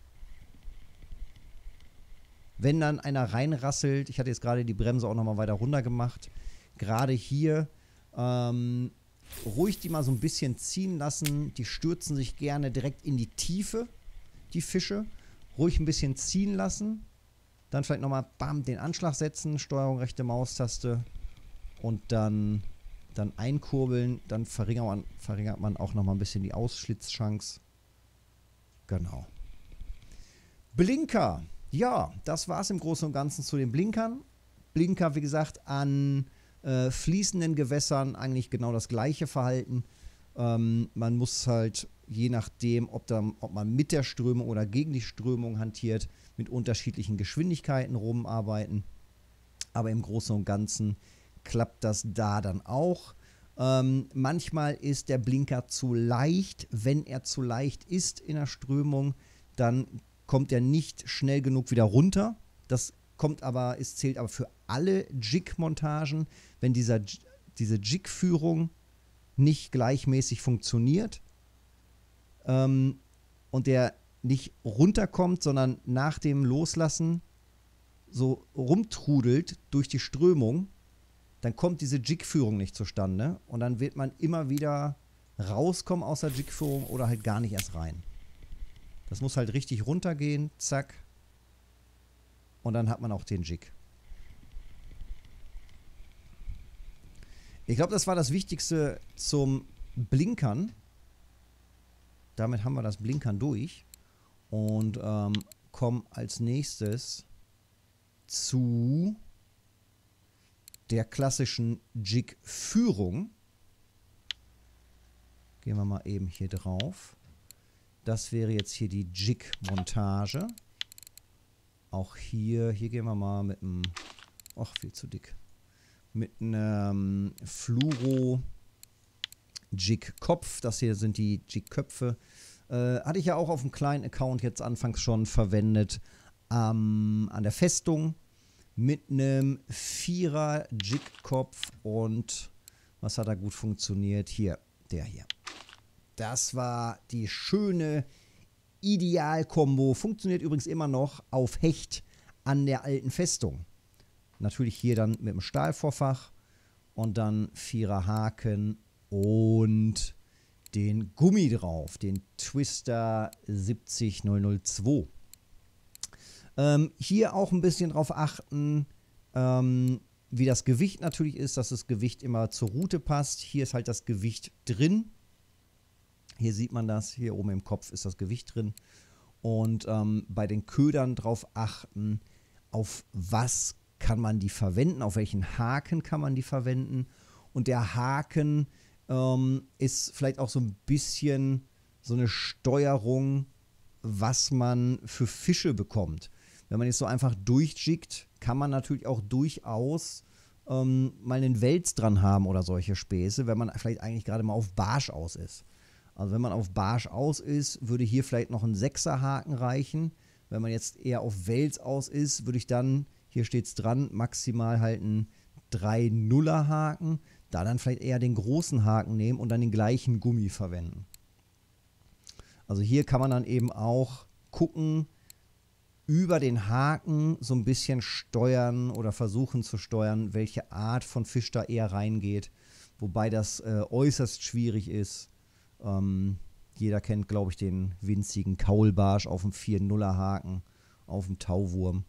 Wenn dann einer reinrasselt, ich hatte jetzt gerade die Bremse auch nochmal weiter runter gemacht, gerade hier ruhig die mal so ein bisschen ziehen lassen, die stürzen sich gerne direkt in die Tiefe, die Fische, ruhig ein bisschen ziehen lassen, dann vielleicht nochmal bam, den Anschlag setzen, Steuerung rechte Maustaste und dann einkurbeln, dann verringert man auch nochmal ein bisschen die Ausschlitzchance. Genau. Blinker. Ja, das war es im Großen und Ganzen zu den Blinkern. Blinker, wie gesagt, an fließenden Gewässern eigentlich genau das gleiche Verhalten. Man muss halt, je nachdem, ob man mit der Strömung oder gegen die Strömung hantiert, mit unterschiedlichen Geschwindigkeiten rumarbeiten. Aber im Großen und Ganzen klappt das da dann auch. Manchmal ist der Blinker zu leicht. Wenn er zu leicht ist in der Strömung, dann kommt er nicht schnell genug wieder runter. Das zählt aber für alle Jig-Montagen. Wenn diese Jig-Führung nicht gleichmäßig funktioniert und der nicht runterkommt, sondern nach dem Loslassen so rumtrudelt durch die Strömung, dann kommt diese Jig-Führung nicht zustande und dann wird man immer wieder rauskommen aus der Jig-Führung oder halt gar nicht erst rein. Das muss halt richtig runtergehen, zack, und dann hat man auch den Jig. Ich glaube, das war das Wichtigste zum Blinkern. Damit haben wir das Blinkern durch und kommen als nächstes zu der klassischen Jig-Führung. Gehen wir mal eben hier drauf. Das wäre jetzt hier die Jig-Montage. Auch hier gehen wir mal mit einem, ach, viel zu dick, mit einem Fluoro-Jig-Kopf. Das hier sind die Jig-Köpfe. Hatte ich ja auch auf einem kleinen Account jetzt anfangs schon verwendet. An der Festung mit einem 4er Jig-Kopf und was hat da gut funktioniert? Hier, der hier. Das war die schöne Ideal-Kombo. Funktioniert übrigens immer noch auf Hecht an der alten Festung. Natürlich hier dann mit dem Stahlvorfach und dann 4er Haken und den Gummi drauf, den Twister 70002. Hier auch ein bisschen drauf achten, wie das Gewicht natürlich ist, dass das Gewicht immer zur Route passt. Hier ist halt das Gewicht drin. Hier sieht man das, hier oben im Kopf ist das Gewicht drin. Und bei den Ködern darauf achten, auf was kann man die verwenden, auf welchen Haken kann man die verwenden. Und der Haken ist vielleicht auch so ein bisschen so eine Steuerung, was man für Fische bekommt. Wenn man jetzt so einfach durchjiggt, kann man natürlich auch durchaus mal einen Wels dran haben oder solche Späße, wenn man vielleicht eigentlich gerade mal auf Barsch aus ist. Also wenn man auf Barsch aus ist, würde hier vielleicht noch ein 6er-Haken reichen. Wenn man jetzt eher auf Wels aus ist, würde ich dann, hier steht es dran, maximal halt einen 3-0er-Haken, da dann vielleicht eher den großen Haken nehmen und dann den gleichen Gummi verwenden. Also hier kann man dann eben auch gucken, über den Haken so ein bisschen steuern oder versuchen zu steuern, welche Art von Fisch da eher reingeht. Wobei das äußerst schwierig ist. Jeder kennt, glaube ich, den winzigen Kaulbarsch auf dem 4-0er Haken, auf dem Tauwurm.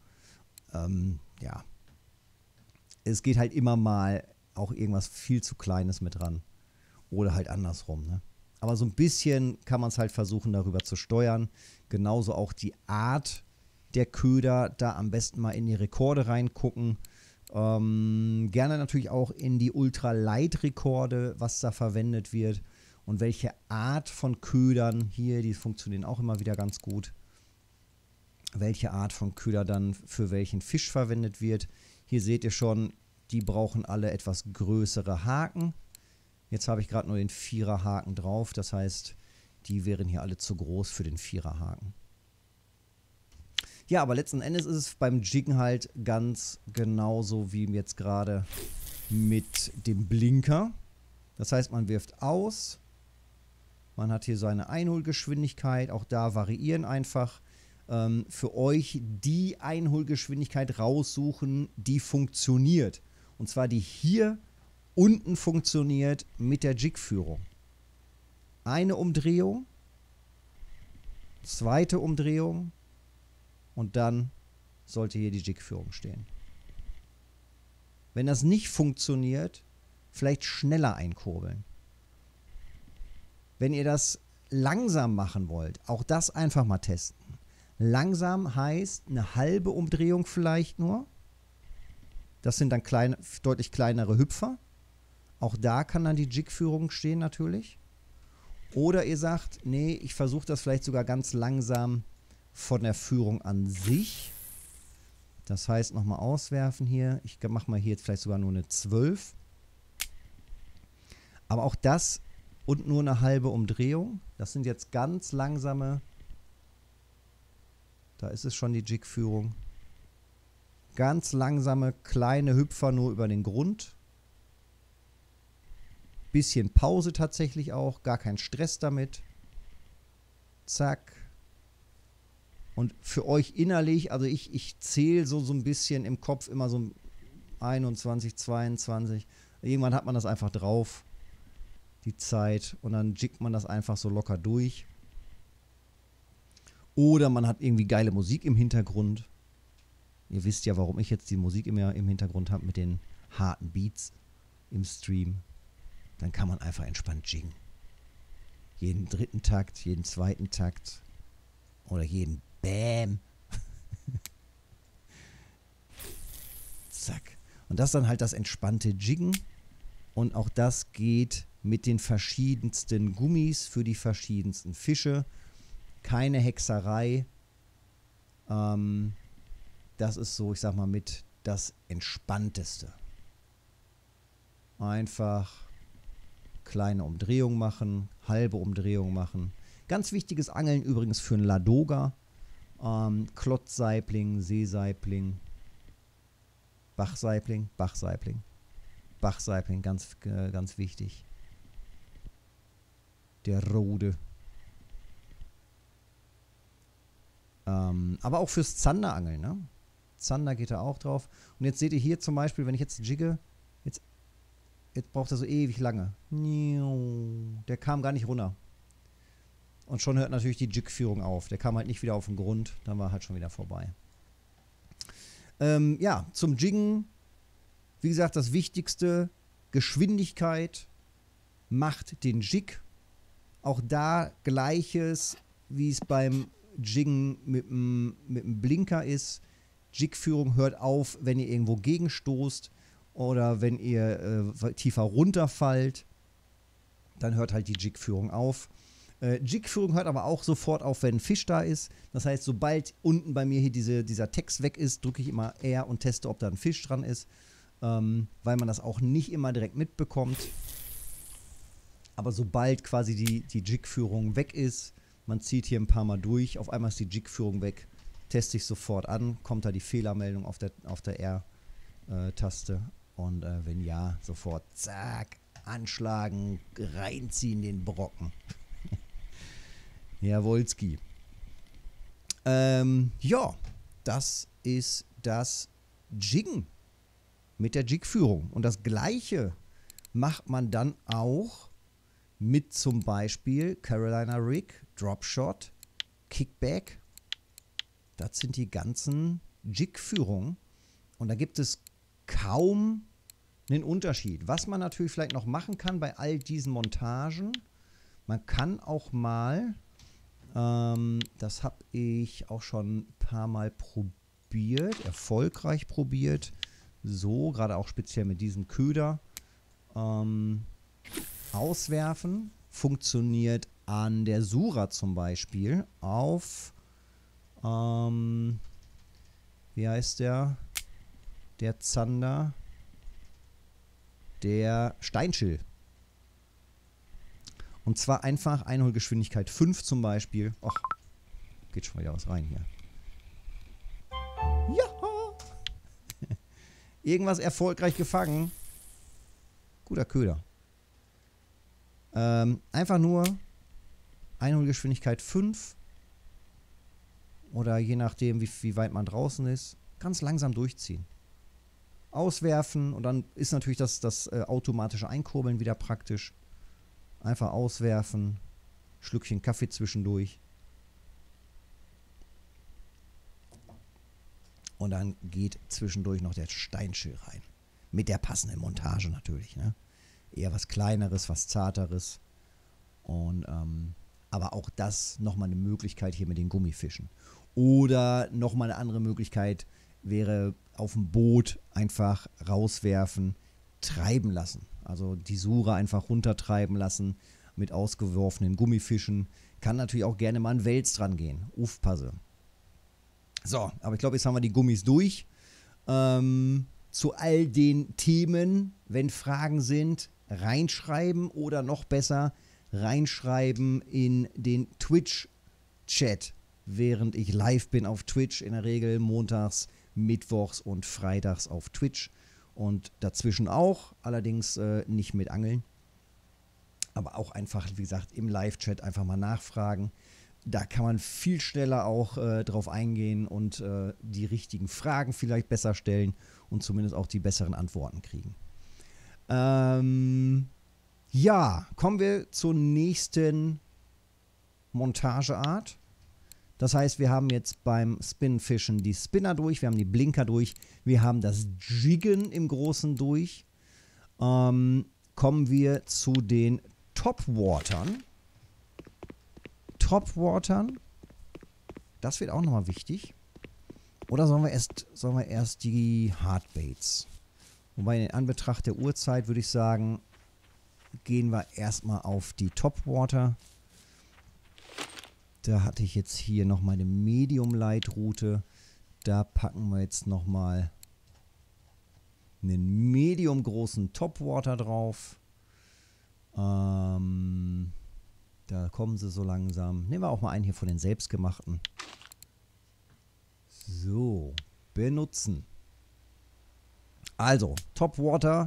Ja, es geht halt immer mal auch irgendwas viel zu Kleines mit ran. Oder halt andersrum, ne? Aber so ein bisschen kann man es halt versuchen, darüber zu steuern. Genauso auch die Art der Köder, da am besten mal in die Rekorde reingucken. Gerne natürlich auch in die Ultralight-Rekorde, was da verwendet wird. Und welche Art von Ködern, hier, die funktionieren auch immer wieder ganz gut, welche Art von Köder dann für welchen Fisch verwendet wird. Hier seht ihr schon, die brauchen alle etwas größere Haken. Jetzt habe ich gerade nur den 4er-Haken drauf, das heißt, die wären hier alle zu groß für den 4er-Haken. Ja, aber letzten Endes ist es beim Jiggen halt ganz genauso wie jetzt gerade mit dem Blinker. Das heißt, man wirft aus, man hat hier seine Einholgeschwindigkeit, auch da variieren einfach für euch die Einholgeschwindigkeit raussuchen, die funktioniert. Und zwar die hier unten funktioniert mit der Jigführung. Eine Umdrehung, zweite Umdrehung und dann sollte hier die Jigführung stehen. Wenn das nicht funktioniert, vielleicht schneller einkurbeln. Wenn ihr das langsam machen wollt, auch das einfach mal testen. Langsam heißt eine halbe Umdrehung vielleicht nur. Das sind dann deutlich kleinere Hüpfer. Auch da kann dann die Jigführung stehen natürlich. Oder ihr sagt, nee, ich versuche das vielleicht sogar ganz langsam von der Führung an sich. Das heißt, nochmal auswerfen hier. Ich mache mal hier jetzt vielleicht sogar nur eine 12. Aber auch das und nur eine halbe Umdrehung. Das sind jetzt ganz langsame. Da ist es schon die Jigführung. Ganz langsame kleine Hüpfer nur über den Grund. Bisschen Pause tatsächlich auch. Gar kein Stress damit. Zack. Und für euch innerlich, also ich zähle so ein bisschen im Kopf immer so 21, 22. Irgendwann hat man das einfach drauf, die Zeit. Und dann jiggt man das einfach so locker durch. Oder man hat irgendwie geile Musik im Hintergrund. Ihr wisst ja, warum ich jetzt die Musik im Hintergrund habe mit den harten Beats im Stream. Dann kann man einfach entspannt jiggen. Jeden dritten Takt, jeden zweiten Takt oder jeden Bäm. Zack. Und das ist dann halt das entspannte Jiggen. Und auch das geht mit den verschiedensten Gummis für die verschiedensten Fische. Keine Hexerei. Das ist so, ich sag mal, mit das Entspannteste. Einfach kleine Umdrehung machen, halbe Umdrehung machen. Ganz wichtiges Angeln übrigens für einen Ladoga. Klotzsaibling, Seesaibling, Bachsaibling, ganz, ganz wichtig. Der Rode. Aber auch fürs Zanderangeln, ne? Zander geht da auch drauf. Und jetzt seht ihr hier zum Beispiel, wenn ich jetzt jigge, jetzt braucht er so ewig lange. Der kam gar nicht runter. Und schon hört natürlich die Jigführung auf. Der kam halt nicht wieder auf den Grund. Dann war halt schon wieder vorbei. Ja, zum Jiggen, wie gesagt, das Wichtigste, Geschwindigkeit macht den Jig. Auch da Gleiches, wie es beim Jiggen mit dem Blinker ist. Jigführung hört auf, wenn ihr irgendwo gegenstoßt oder wenn ihr tiefer runterfallt. Dann hört halt die Jigführung auf. Jigführung hört aber auch sofort auf, wenn ein Fisch da ist. Das heißt, sobald unten bei mir hier dieser Text weg ist, drücke ich immer R und teste, ob da ein Fisch dran ist. Weil man das auch nicht immer direkt mitbekommt. Aber sobald quasi die Jigführung weg ist, man zieht hier ein paar Mal durch, auf einmal ist die Jigführung weg, teste ich sofort an, kommt da die Fehlermeldung auf der R-Taste. Und wenn ja, sofort zack, anschlagen, reinziehen den Brocken. Jawolski. Ja, das ist das Jiggen mit der Jigführung. Und das Gleiche macht man dann auch mit zum Beispiel Carolina Rig, Dropshot, Kickback. Das sind die ganzen Jigführungen. Und da gibt es kaum einen Unterschied. Was man natürlich vielleicht noch machen kann bei all diesen Montagen, man kann auch mal, das habe ich auch schon ein paar Mal probiert, erfolgreich probiert, so, gerade auch speziell mit diesem Köder, auswerfen. Funktioniert an der Sura zum Beispiel auf, wie heißt der? Der Zander, der Steinschill. Und zwar einfach Einholgeschwindigkeit 5 zum Beispiel. Och, geht schon wieder was rein hier. Ja! Irgendwas erfolgreich gefangen. Guter Köder. Einfach nur Einholgeschwindigkeit 5. Oder je nachdem, wie weit man draußen ist, ganz langsam durchziehen. Auswerfen und dann ist natürlich das automatische Einkurbeln wieder praktisch. Einfach auswerfen, Schlückchen Kaffee zwischendurch. Und dann geht zwischendurch noch der Steinschill rein. Mit der passenden Montage natürlich, ne? Eher was Kleineres, was Zarteres. Und, aber auch das nochmal eine Möglichkeit hier mit den Gummifischen. Oder nochmal eine andere Möglichkeit wäre auf dem Boot einfach rauswerfen, treiben lassen. Also die Sura einfach runtertreiben lassen mit ausgeworfenen Gummifischen. Kann natürlich auch gerne mal ein Wels dran gehen. Aufpasse. So, aber ich glaube, jetzt haben wir die Gummis durch. Zu all den Themen, wenn Fragen sind, reinschreiben oder noch besser reinschreiben in den Twitch-Chat, während ich live bin auf Twitch, in der Regel montags, mittwochs und freitags auf Twitch und dazwischen auch, allerdings nicht mit Angeln, aber auch einfach, wie gesagt, im Live-Chat einfach mal nachfragen. Da kann man viel schneller auch drauf eingehen und die richtigen Fragen vielleicht besser stellen und zumindest auch die besseren Antworten kriegen. Ja, kommen wir zur nächsten Montageart. Das heißt, wir haben jetzt beim Spinfischen die Spinner durch, wir haben die Blinker durch, wir haben das Jiggen im Großen durch. Kommen wir zu den Topwatern. Topwatern, das wird auch nochmal wichtig. Oder sollen wir erst die Hardbaits? Wobei in Anbetracht der Uhrzeit würde ich sagen, gehen wir erstmal auf die Topwater. Da hatte ich jetzt hier noch meine Medium-Light-Route. Da packen wir jetzt nochmal einen medium-großen Topwater drauf. Da kommen sie so langsam. Nehmen wir auch mal einen hier von den selbstgemachten. So, benutzen. Also, Topwater.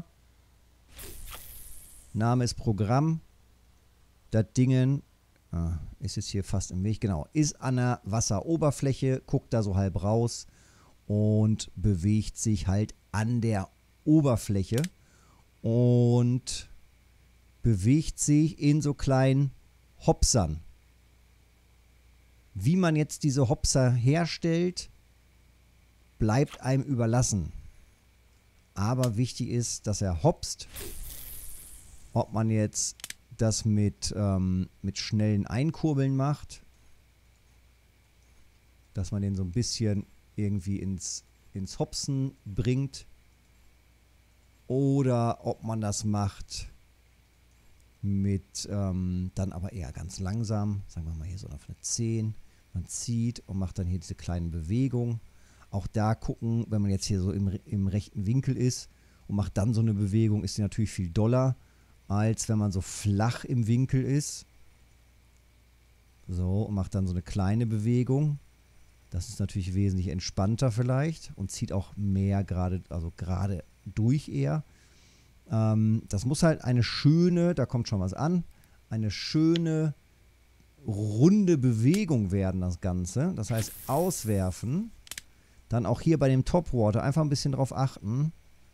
Name ist Programm. Das Dingen ist jetzt hier fast im Weg. Genau, ist an der Wasseroberfläche, guckt da so halb raus und bewegt sich halt an der Oberfläche und bewegt sich in so kleinen Hopsern. Wie man jetzt diese Hopser herstellt, bleibt einem überlassen. Aber wichtig ist, dass er hopst. Ob man jetzt das mit schnellen Einkurbeln macht dass man den so ein bisschen irgendwie ins Hopsen bringt. Oder ob man das macht mit dann aber eher ganz langsam. Sagen wir mal hier so auf eine 10. Man zieht und macht dann hier diese kleinen Bewegungen. Auch da gucken, wenn man jetzt hier so im rechten Winkel ist und macht dann so eine Bewegung, ist die natürlich viel doller, als wenn man so flach im Winkel ist. So, und macht dann so eine kleine Bewegung. Das ist natürlich wesentlich entspannter vielleicht und zieht auch mehr gerade durch eher. Das muss halt eine schöne, da kommt schon was an, eine schöne runde Bewegung werden, das Ganze. Das heißt, auswerfen. Dann auch hier bei dem Topwater einfach ein bisschen drauf achten.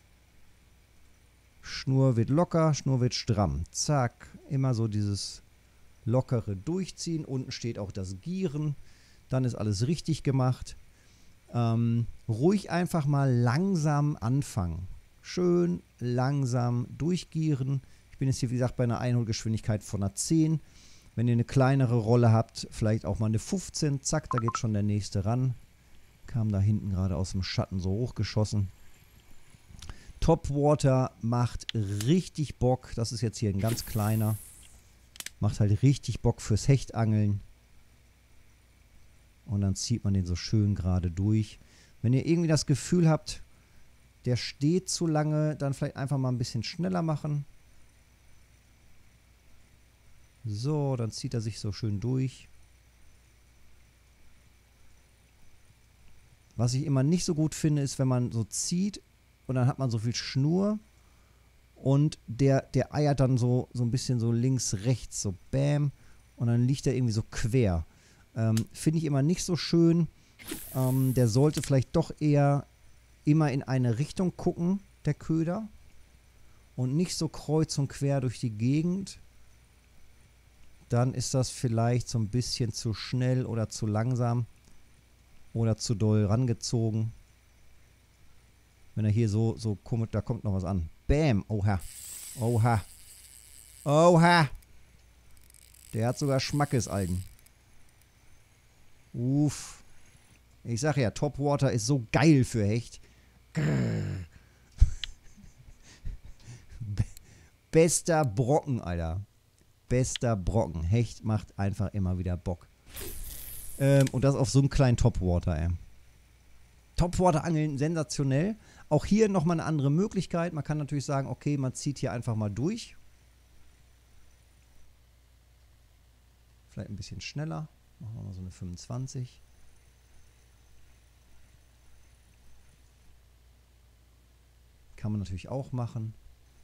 Schnur wird locker, Schnur wird stramm. Zack, immer so dieses lockere Durchziehen. Unten steht auch das Gieren. Dann ist alles richtig gemacht. Ruhig einfach mal langsam anfangen. Schön langsam durchgieren. Ich bin jetzt hier, wie gesagt, bei einer Einholgeschwindigkeit von einer 10. Wenn ihr eine kleinere Rolle habt, vielleicht auch mal eine 15. Zack, da geht schon der nächste ran. Kam da hinten gerade aus dem Schatten so hochgeschossen. Topwater macht richtig Bock. Das ist jetzt hier ein ganz kleiner. Macht halt richtig Bock fürs Hechtangeln. Und dann zieht man den so schön gerade durch. Wenn ihr irgendwie das Gefühl habt, der steht zu lange, dann vielleicht einfach mal ein bisschen schneller machen. So, dann zieht er sich so schön durch. Was ich immer nicht so gut finde, ist, wenn man so zieht und dann hat man so viel Schnur und der eiert dann so ein bisschen so links, rechts, so bam und dann liegt er irgendwie so quer. Finde ich immer nicht so schön. Der sollte vielleicht doch eher immer in eine Richtung gucken, der Köder. Und nicht so kreuz und quer durch die Gegend. Dann ist das vielleicht so ein bisschen zu schnell oder zu langsam. Oder zu doll rangezogen. Wenn er hier so kommt, da kommt noch was an. Bam! Oha! Oha! Oha! Der hat sogar Schmackes, Alten. Uff. Ich sag ja, Topwater ist so geil für Hecht. Bester Brocken, Alter. Bester Brocken. Hecht macht einfach immer wieder Bock. Und das auf so einem kleinen Topwater, ey. Topwater-Angeln, sensationell. Auch hier nochmal eine andere Möglichkeit. Man kann natürlich sagen, okay, man zieht hier einfach mal durch. Vielleicht ein bisschen schneller. Machen wir mal so eine 25. Kann man natürlich auch machen.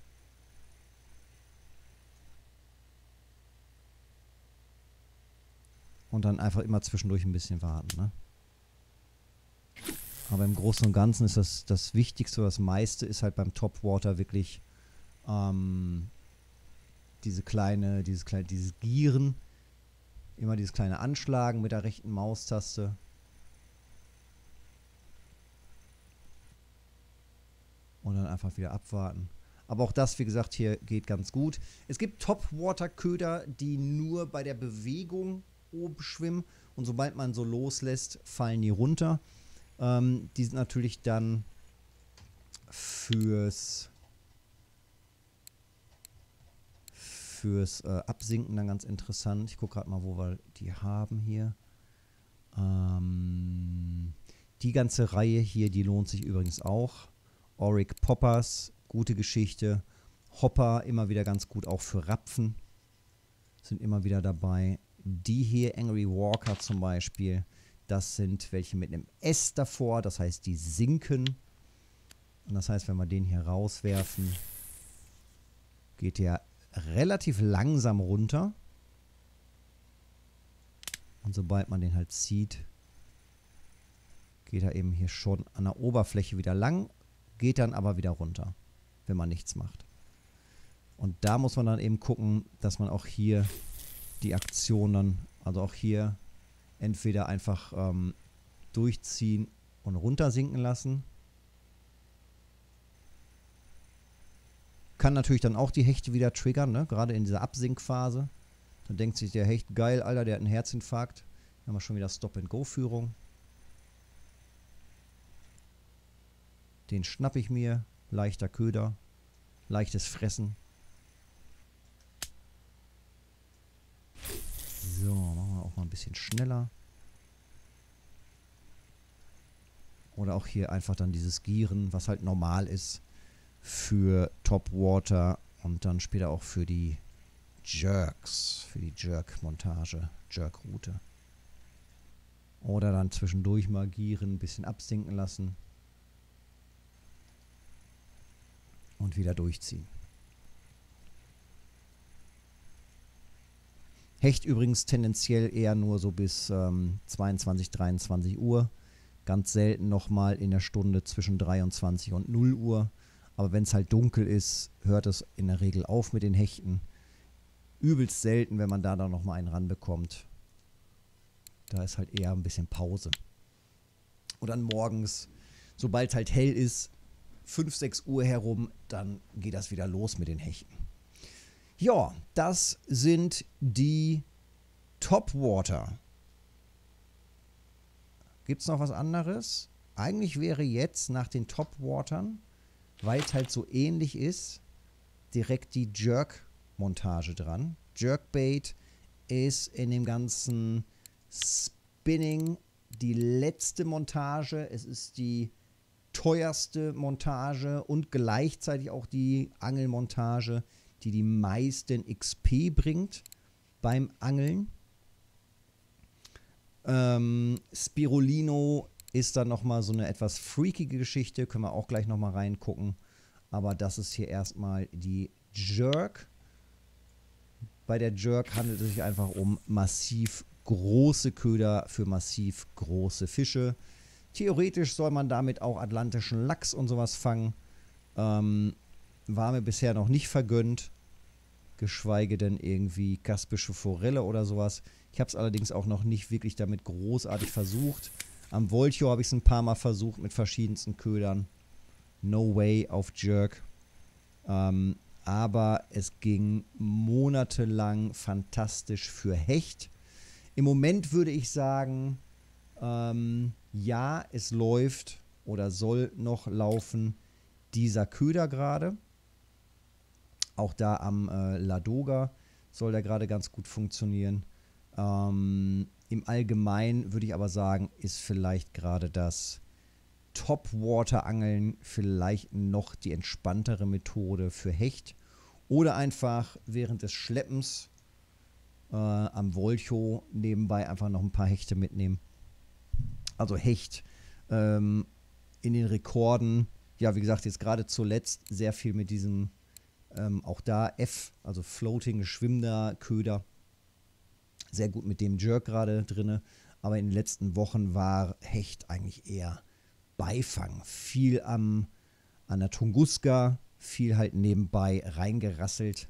Und dann einfach immer zwischendurch ein bisschen warten, ne? Aber im Großen und Ganzen ist das Wichtigste, das meiste ist halt beim Topwater wirklich dieses Gieren, immer dieses kleine Anschlagen mit der rechten Maustaste. Und dann einfach wieder abwarten. Aber auch das, wie gesagt, hier geht ganz gut. Es gibt Topwater-Köder, die nur bei der Bewegung oben schwimmen. Und sobald man so loslässt, fallen die runter. Die sind natürlich dann fürs Absinken dann ganz interessant. Ich gucke gerade mal, wo wir die haben hier. Die ganze Reihe hier, die lohnt sich übrigens auch. Auric Poppers, gute Geschichte. Hopper, immer wieder ganz gut, auch für Rapfen. Sind immer wieder dabei. Die hier, Angry Walker zum Beispiel, das sind welche mit einem S davor, das heißt, die sinken. Und das heißt, wenn wir den hier rauswerfen, geht der relativ langsam runter. Und sobald man den halt zieht, geht er eben hier schon an der Oberfläche wieder lang, geht dann aber wieder runter, wenn man nichts macht. Und da muss man dann eben gucken, dass man auch hier die Aktion dann, also auch hier entweder einfach durchziehen und runtersinken lassen. Kann natürlich dann auch die Hechte wieder triggern, ne? Gerade in dieser Absinkphase. Dann denkt sich der Hecht, geil, Alter, der hat einen Herzinfarkt. Dann haben wir schon wieder Stop-and-Go-Führung. Den schnappe ich mir. Leichter Köder. Leichtes Fressen. So, machen wir auch mal ein bisschen schneller. Oder auch hier einfach dann dieses Gieren, was halt normal ist für Topwater und dann später auch für die Jerks, für die Jerk-Montage, Jerk-Route. Oder dann zwischendurch mal gieren, ein bisschen absinken lassen und wieder durchziehen. Hecht übrigens tendenziell eher nur so bis 22, 23 Uhr. Ganz selten nochmal in der Stunde zwischen 23 und 0 Uhr. Aber wenn es halt dunkel ist, hört es in der Regel auf mit den Hechten. Übelst selten, wenn man da dann nochmal einen ranbekommt. Da ist halt eher ein bisschen Pause. Und dann morgens, sobald es halt hell ist, 5, 6 Uhr herum, dann geht das wieder los mit den Hechten. Ja, das sind die Topwater. Gibt es noch was anderes? Eigentlich wäre jetzt nach den Topwatern, weil es halt so ähnlich ist, direkt die Jerk-Montage dran. Jerkbait ist in dem ganzen Spinning die letzte Montage. Es ist die teuerste Montage und gleichzeitig auch die Angelmontage, die die meisten XP bringt beim Angeln. Spirulino ist dann nochmal so eine etwas freakige Geschichte, können wir auch gleich nochmal reingucken. Aber das ist hier erstmal die Jerk. Bei der Jerk handelt es sich einfach um massiv große Köder für massiv große Fische. Theoretisch soll man damit auch atlantischen Lachs und sowas fangen. War mir bisher noch nicht vergönnt. Geschweige denn irgendwie kaspische Forelle oder sowas. Ich habe es allerdings auch noch nicht wirklich damit großartig versucht. Am Voltio habe ich es ein paar Mal versucht mit verschiedensten Ködern. No way auf Jerk. Aber es ging monatelang fantastisch für Hecht. Im Moment würde ich sagen, ja, es läuft oder soll noch laufen dieser Köder gerade. Auch da am Ladoga soll der gerade ganz gut funktionieren. Im Allgemeinen würde ich aber sagen, ist vielleicht gerade das Topwater-Angeln vielleicht noch die entspanntere Methode für Hecht. Oder einfach während des Schleppens am Voltio nebenbei einfach noch ein paar Hechte mitnehmen. Also Hecht in den Rekorden. Ja, wie gesagt, jetzt gerade zuletzt sehr viel mit diesem auch da F, also Floating, schwimmender Köder. Sehr gut mit dem Jerk gerade drin. Aber in den letzten Wochen war Hecht eigentlich eher Beifang. Viel an der Tunguska, viel halt nebenbei reingerasselt.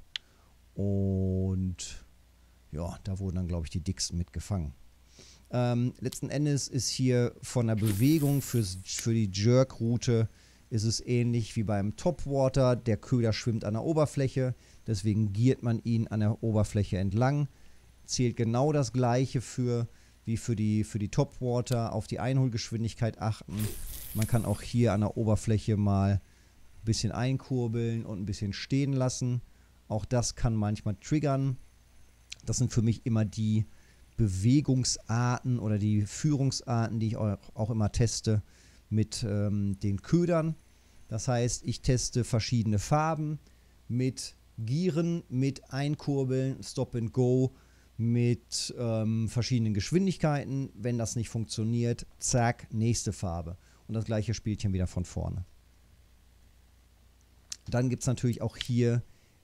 Und ja, da wurden dann, glaube ich, die dicksten mitgefangen. Letzten Endes ist hier von der Bewegung für die Jerk-Route ist es ähnlich wie beim Topwater. Der Köder schwimmt an der Oberfläche, deswegen giert man ihn an der Oberfläche entlang. Zählt genau das gleiche wie für die Topwater. Auf die Einholgeschwindigkeit achten. Man kann auch hier an der Oberfläche mal ein bisschen einkurbeln und ein bisschen stehen lassen. Auch das kann manchmal triggern. Das sind für mich immer die Bewegungsarten oder die Führungsarten, die ich auch immer teste mit den Ködern. Das heißt, ich teste verschiedene Farben mit Gieren, mit Einkurbeln, Stop and Go, mit verschiedenen Geschwindigkeiten. Wenn das nicht funktioniert, zack, nächste Farbe. Und das gleiche Spielchen wieder von vorne. Dann gibt es natürlich auch hier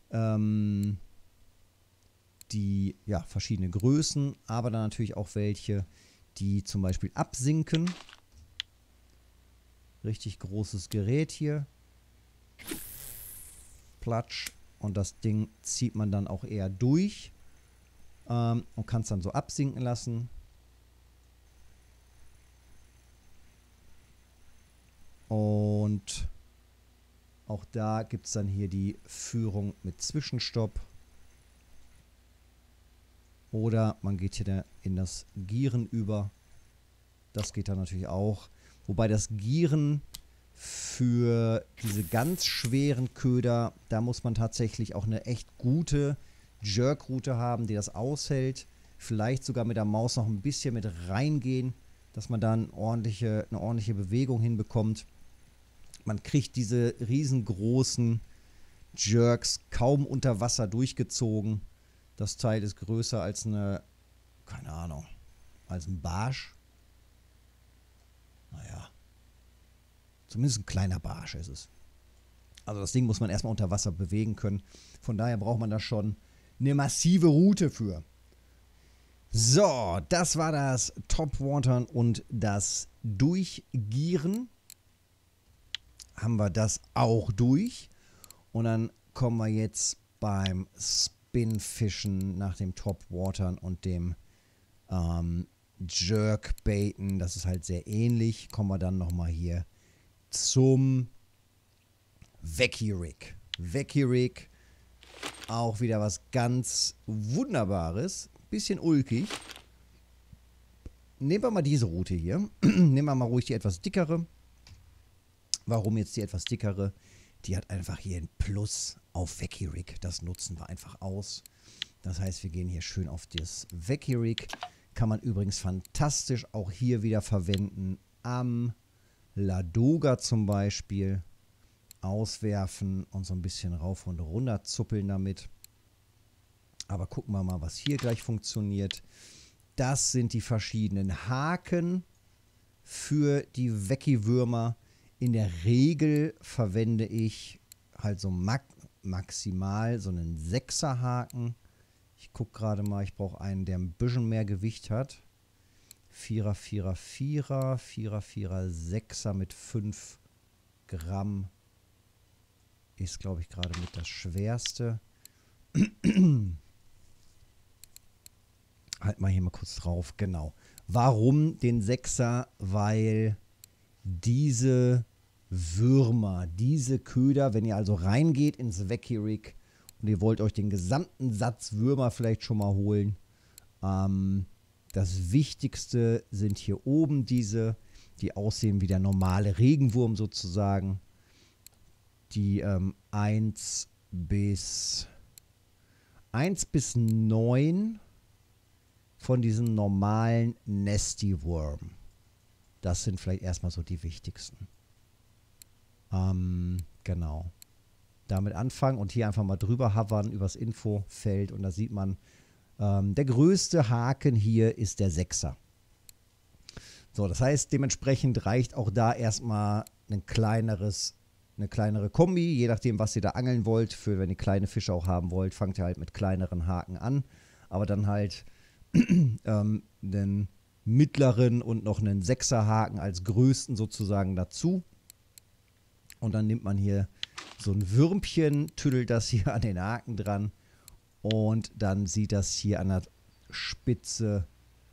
die verschiedene Größen, aber dann natürlich auch welche, die zum Beispiel absinken. Richtig großes Gerät hier. Platsch. Und das Ding zieht man dann auch eher durch und kann es dann so absinken lassen. Und auch da gibt es dann hier die Führung mit Zwischenstopp. Oder man geht hier in das Gieren über. Das geht dann natürlich auch. Wobei das Gieren Für diese ganz schweren Köder, da muss man tatsächlich auch eine echt gute Jerk-Route haben, die das aushält. Vielleicht sogar mit der Maus noch ein bisschen mit reingehen, dass man dann eine ordentliche Bewegung hinbekommt. Man kriegt diese riesengroßen Jerks kaum unter Wasser durchgezogen. Das Teil ist größer als keine Ahnung, als ein Barsch. Naja, zumindest ein kleiner Barsch ist es. Also das Ding muss man erstmal unter Wasser bewegen können. Von daher braucht man da schon eine massive Route für. So, das war das Topwatern und das Durchgieren. Haben wir das auch durch. Und dann kommen wir jetzt beim Spinfischen nach dem Topwatern und dem Jerkbaiten. Das ist halt sehr ähnlich. Kommen wir dann nochmal hier zum Vecchi-Rig. Vecchi-Rig, auch wieder was ganz Wunderbares. Bisschen ulkig. Nehmen wir mal diese Route hier. Nehmen wir mal ruhig die etwas dickere. Warum jetzt die etwas dickere? Die hat einfach hier ein Plus auf Vecchi-Rig. Das nutzen wir einfach aus. Das heißt, wir gehen hier schön auf das Vecchi-Rig. Kann man übrigens fantastisch auch hier wieder verwenden. Am Ladoga zum Beispiel. Auswerfen und so ein bisschen rauf und runter zuppeln damit. Aber gucken wir mal, was hier gleich funktioniert. Das sind die verschiedenen Haken für die Vecchi-Würmer. In der Regel verwende ich halt so maximal so einen 6er Haken. Ich gucke gerade mal, ich brauche einen, der ein bisschen mehr Gewicht hat. 4er, 4er, 4er, 4er, 4er, 6er mit 5 Gramm ist, glaube ich, gerade mit das Schwerste. Halt mal hier mal kurz drauf, genau. Warum den 6er? Weil diese Würmer, diese Köder, wenn ihr also reingeht ins Vecchi-Rig und ihr wollt euch den gesamten Satz Würmer vielleicht schon mal holen, das Wichtigste sind hier oben diese, die aussehen wie der normale Regenwurm sozusagen. Die 1 bis 9 von diesen normalen Nesty Worm. Das sind vielleicht erstmal so die wichtigsten. Genau. Damit anfangen und hier einfach mal drüber hovern übers Infofeld und da sieht man, der größte Haken hier ist der 6er. So, das heißt, dementsprechend reicht auch da erstmal eine kleinere Kombi, je nachdem, was ihr da angeln wollt. Wenn ihr kleine Fische auch haben wollt, fangt ihr halt mit kleineren Haken an. Aber dann halt den mittleren und noch einen 6er Haken als größten sozusagen dazu. Und dann nimmt man hier so ein Würmchen, tüdelt das hier an den Haken dran. Und dann sieht das hier an der Spitze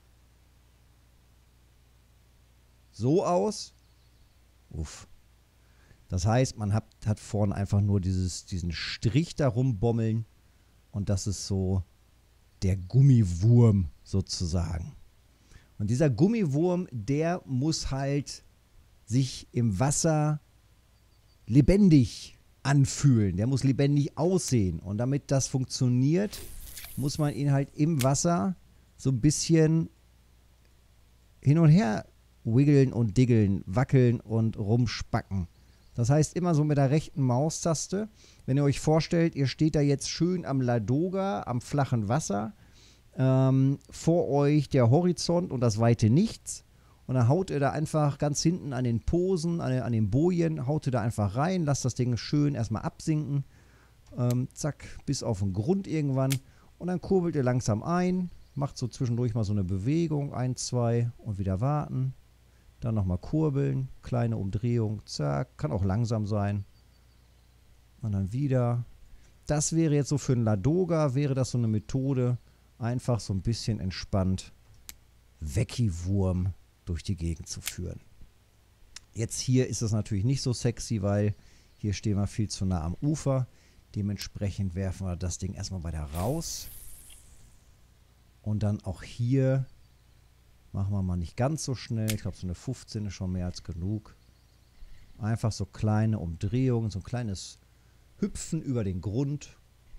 so aus. Uff. Das heißt, man hat vorne einfach nur diesen Strich darum bommeln und das ist so der Gummiwurm sozusagen. Und dieser Gummiwurm, der muss halt sich im Wasser lebendig anfühlen. Der muss lebendig aussehen. Und damit das funktioniert, muss man ihn halt im Wasser so ein bisschen hin und her wiggeln und diggeln, wackeln und rumspacken. Das heißt immer so mit der rechten Maustaste. Wenn ihr euch vorstellt, ihr steht da jetzt schön am Ladoga, am flachen Wasser. Vor euch der Horizont und das weite Nichts. Und dann haut ihr da einfach ganz hinten an den Posen, an den Bojen, haut ihr da einfach rein, lasst das Ding schön erstmal absinken. Zack, bis auf den Grund irgendwann. Und dann kurbelt ihr langsam ein, macht so zwischendurch mal so eine Bewegung, 1, 2 und wieder warten. Dann nochmal kurbeln, kleine Umdrehung, zack, kann auch langsam sein. Und dann wieder. Das wäre jetzt so für einen Ladoga, wäre das so eine Methode, einfach so ein bisschen entspannt Vecchi-Wurm durch die Gegend zu führen. Jetzt hier ist das natürlich nicht so sexy, weil hier stehen wir viel zu nah am Ufer. Dementsprechend werfen wir das Ding erstmal weiter raus. Und dann auch hier machen wir mal nicht ganz so schnell. Ich glaube, so eine 15 ist schon mehr als genug. Einfach so kleine Umdrehungen, so ein kleines Hüpfen über den Grund.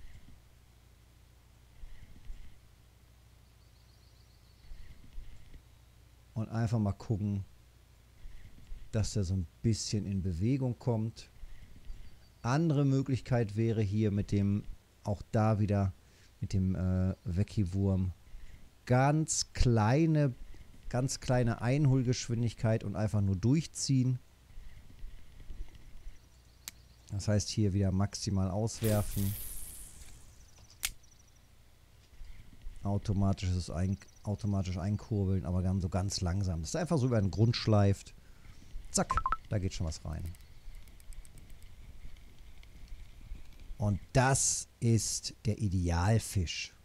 Und einfach mal gucken, dass der so ein bisschen in Bewegung kommt. Andere Möglichkeit wäre hier mit dem, auch da wieder mit dem Wecki-Wurm, ganz kleine Einholgeschwindigkeit und einfach nur durchziehen. Das heißt hier wieder maximal auswerfen. Automatisch einkurbeln, aber dann so ganz langsam. Das ist einfach so über den Grund schleift. Zack, da geht schon was rein. Und das ist der Idealfisch.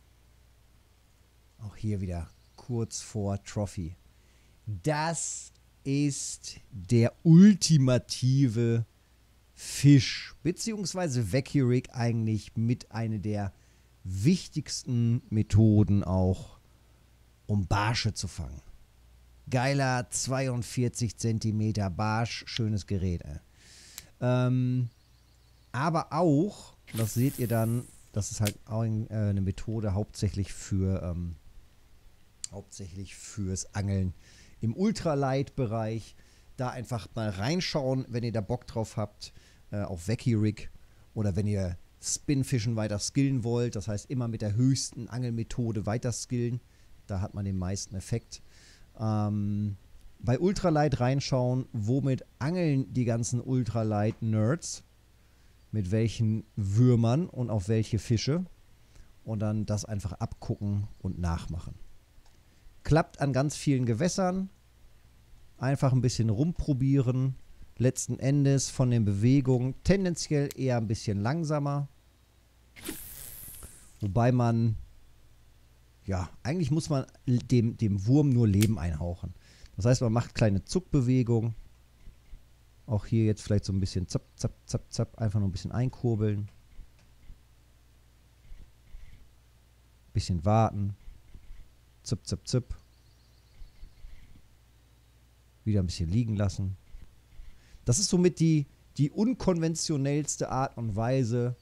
Auch hier wieder kurz vor Trophy. Das ist der ultimative Fisch, beziehungsweise Wecki-Rig eigentlich mit einer der wichtigsten Methoden auch, um Barsche zu fangen. Geiler 42 cm Barsch, schönes Gerät. Aber auch, das seht ihr dann, das ist halt auch eine Methode hauptsächlich fürs Angeln im Ultralight-Bereich. Da einfach mal reinschauen, wenn ihr da Bock drauf habt, auf Wecki-Rig, oder wenn ihr Spinfischen weiter skillen wollt, das heißt immer mit der höchsten Angelmethode weiter skillen, da hat man den meisten Effekt. Bei Ultralight reinschauen, womit angeln die ganzen Ultralight-Nerds, mit welchen Würmern und auf welche Fische, und dann das einfach abgucken und nachmachen. Klappt an ganz vielen Gewässern, einfach ein bisschen rumprobieren, letzten Endes von den Bewegungen tendenziell eher ein bisschen langsamer, wobei man, ja, eigentlich muss man dem Wurm nur Leben einhauchen. Das heißt, man macht kleine Zuckbewegungen, auch hier jetzt vielleicht so ein bisschen zapp, zapp, zapp, zapp, einfach nur ein bisschen einkurbeln, bisschen warten, zipp, zipp, zipp, wieder ein bisschen liegen lassen. Das ist somit die unkonventionellste Art und Weise,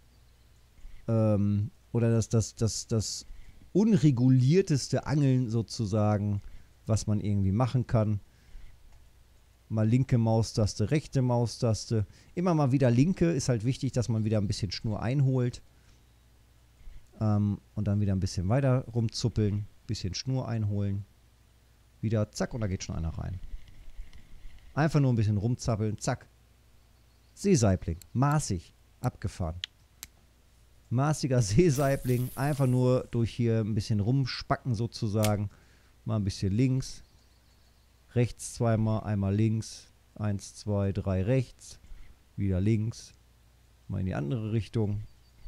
oder das unregulierteste Angeln sozusagen, was man irgendwie machen kann. Mal linke Maustaste, rechte Maustaste. Immer mal wieder linke, ist halt wichtig, dass man wieder ein bisschen Schnur einholt. Und dann wieder ein bisschen weiter rumzuppeln, bisschen Schnur einholen. Wieder zack, und da geht schon einer rein. Einfach nur ein bisschen rumzappeln, zack. Seesaibling, maßig, abgefahren. Maßiger Seesaibling, einfach nur durch hier ein bisschen rumspacken sozusagen. Mal ein bisschen links, rechts zweimal, einmal links, 1, 2, 3 rechts, wieder links, mal in die andere Richtung.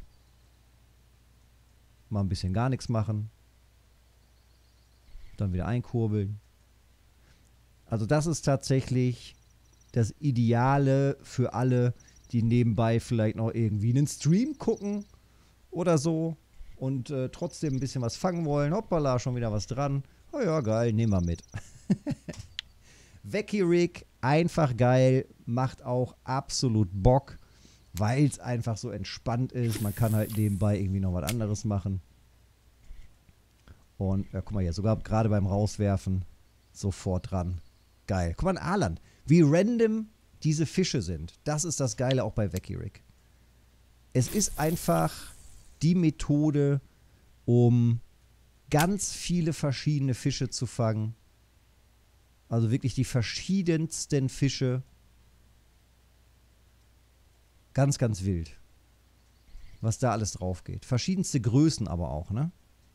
Mal ein bisschen gar nichts machen. Dann wieder einkurbeln. Also das ist tatsächlich das Ideale für alle, die nebenbei vielleicht noch irgendwie einen Stream gucken oder so und trotzdem ein bisschen was fangen wollen. Hoppala, schon wieder was dran. Oh ja, geil, nehmen wir mit. Wecki-Rig, einfach geil, macht auch absolut Bock, weil es einfach so entspannt ist. Man kann halt nebenbei irgendwie noch was anderes machen. Und ja, guck mal hier, sogar gerade beim Rauswerfen sofort dran. Geil. Guck mal an Aaland, wie random diese Fische sind. Das ist das Geile auch bei Wecki-Rig. Es ist einfach die Methode, um ganz viele verschiedene Fische zu fangen. Also wirklich die verschiedensten Fische. Ganz, ganz wild. Was da alles drauf geht. Verschiedenste Größen aber auch, ne?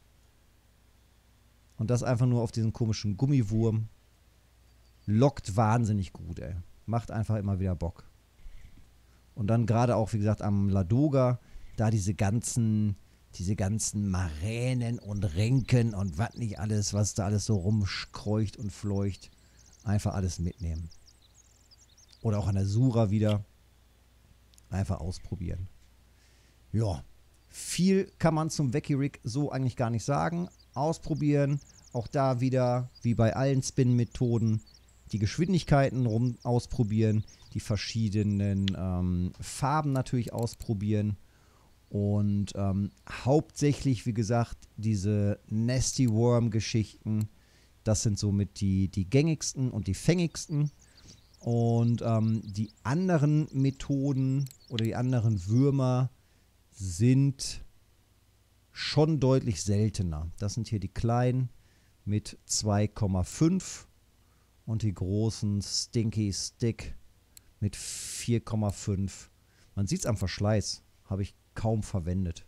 Und das einfach nur auf diesen komischen Gummiwurm. Lockt wahnsinnig gut, ey. Macht einfach immer wieder Bock. Und dann gerade auch, wie gesagt, am Ladoga, da diese ganzen Maränen und Renken und was nicht alles, was da alles so rumkreucht und fleucht, einfach alles mitnehmen. Oder auch an der Sura wieder. Einfach ausprobieren. Ja, viel kann man zum Wecki-Rig so eigentlich gar nicht sagen. Ausprobieren, auch da wieder, wie bei allen Spin-Methoden, die Geschwindigkeiten ausprobieren, die verschiedenen Farben natürlich ausprobieren und hauptsächlich, wie gesagt, diese Nasty Worm-Geschichten, das sind somit die gängigsten und die fängigsten. Und die anderen Methoden oder die anderen Würmer sind schon deutlich seltener. Das sind hier die kleinen mit 2,5 und die großen Stinky Stick mit 4,5. Man sieht es am Verschleiß. Habe ich kaum verwendet.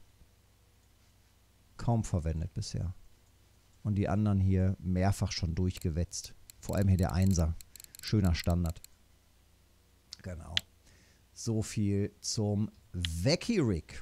Kaum verwendet bisher. Und die anderen hier mehrfach schon durchgewetzt. Vor allem hier der Einser. Schöner Standard. Genau. So viel zum Wacky-Rig.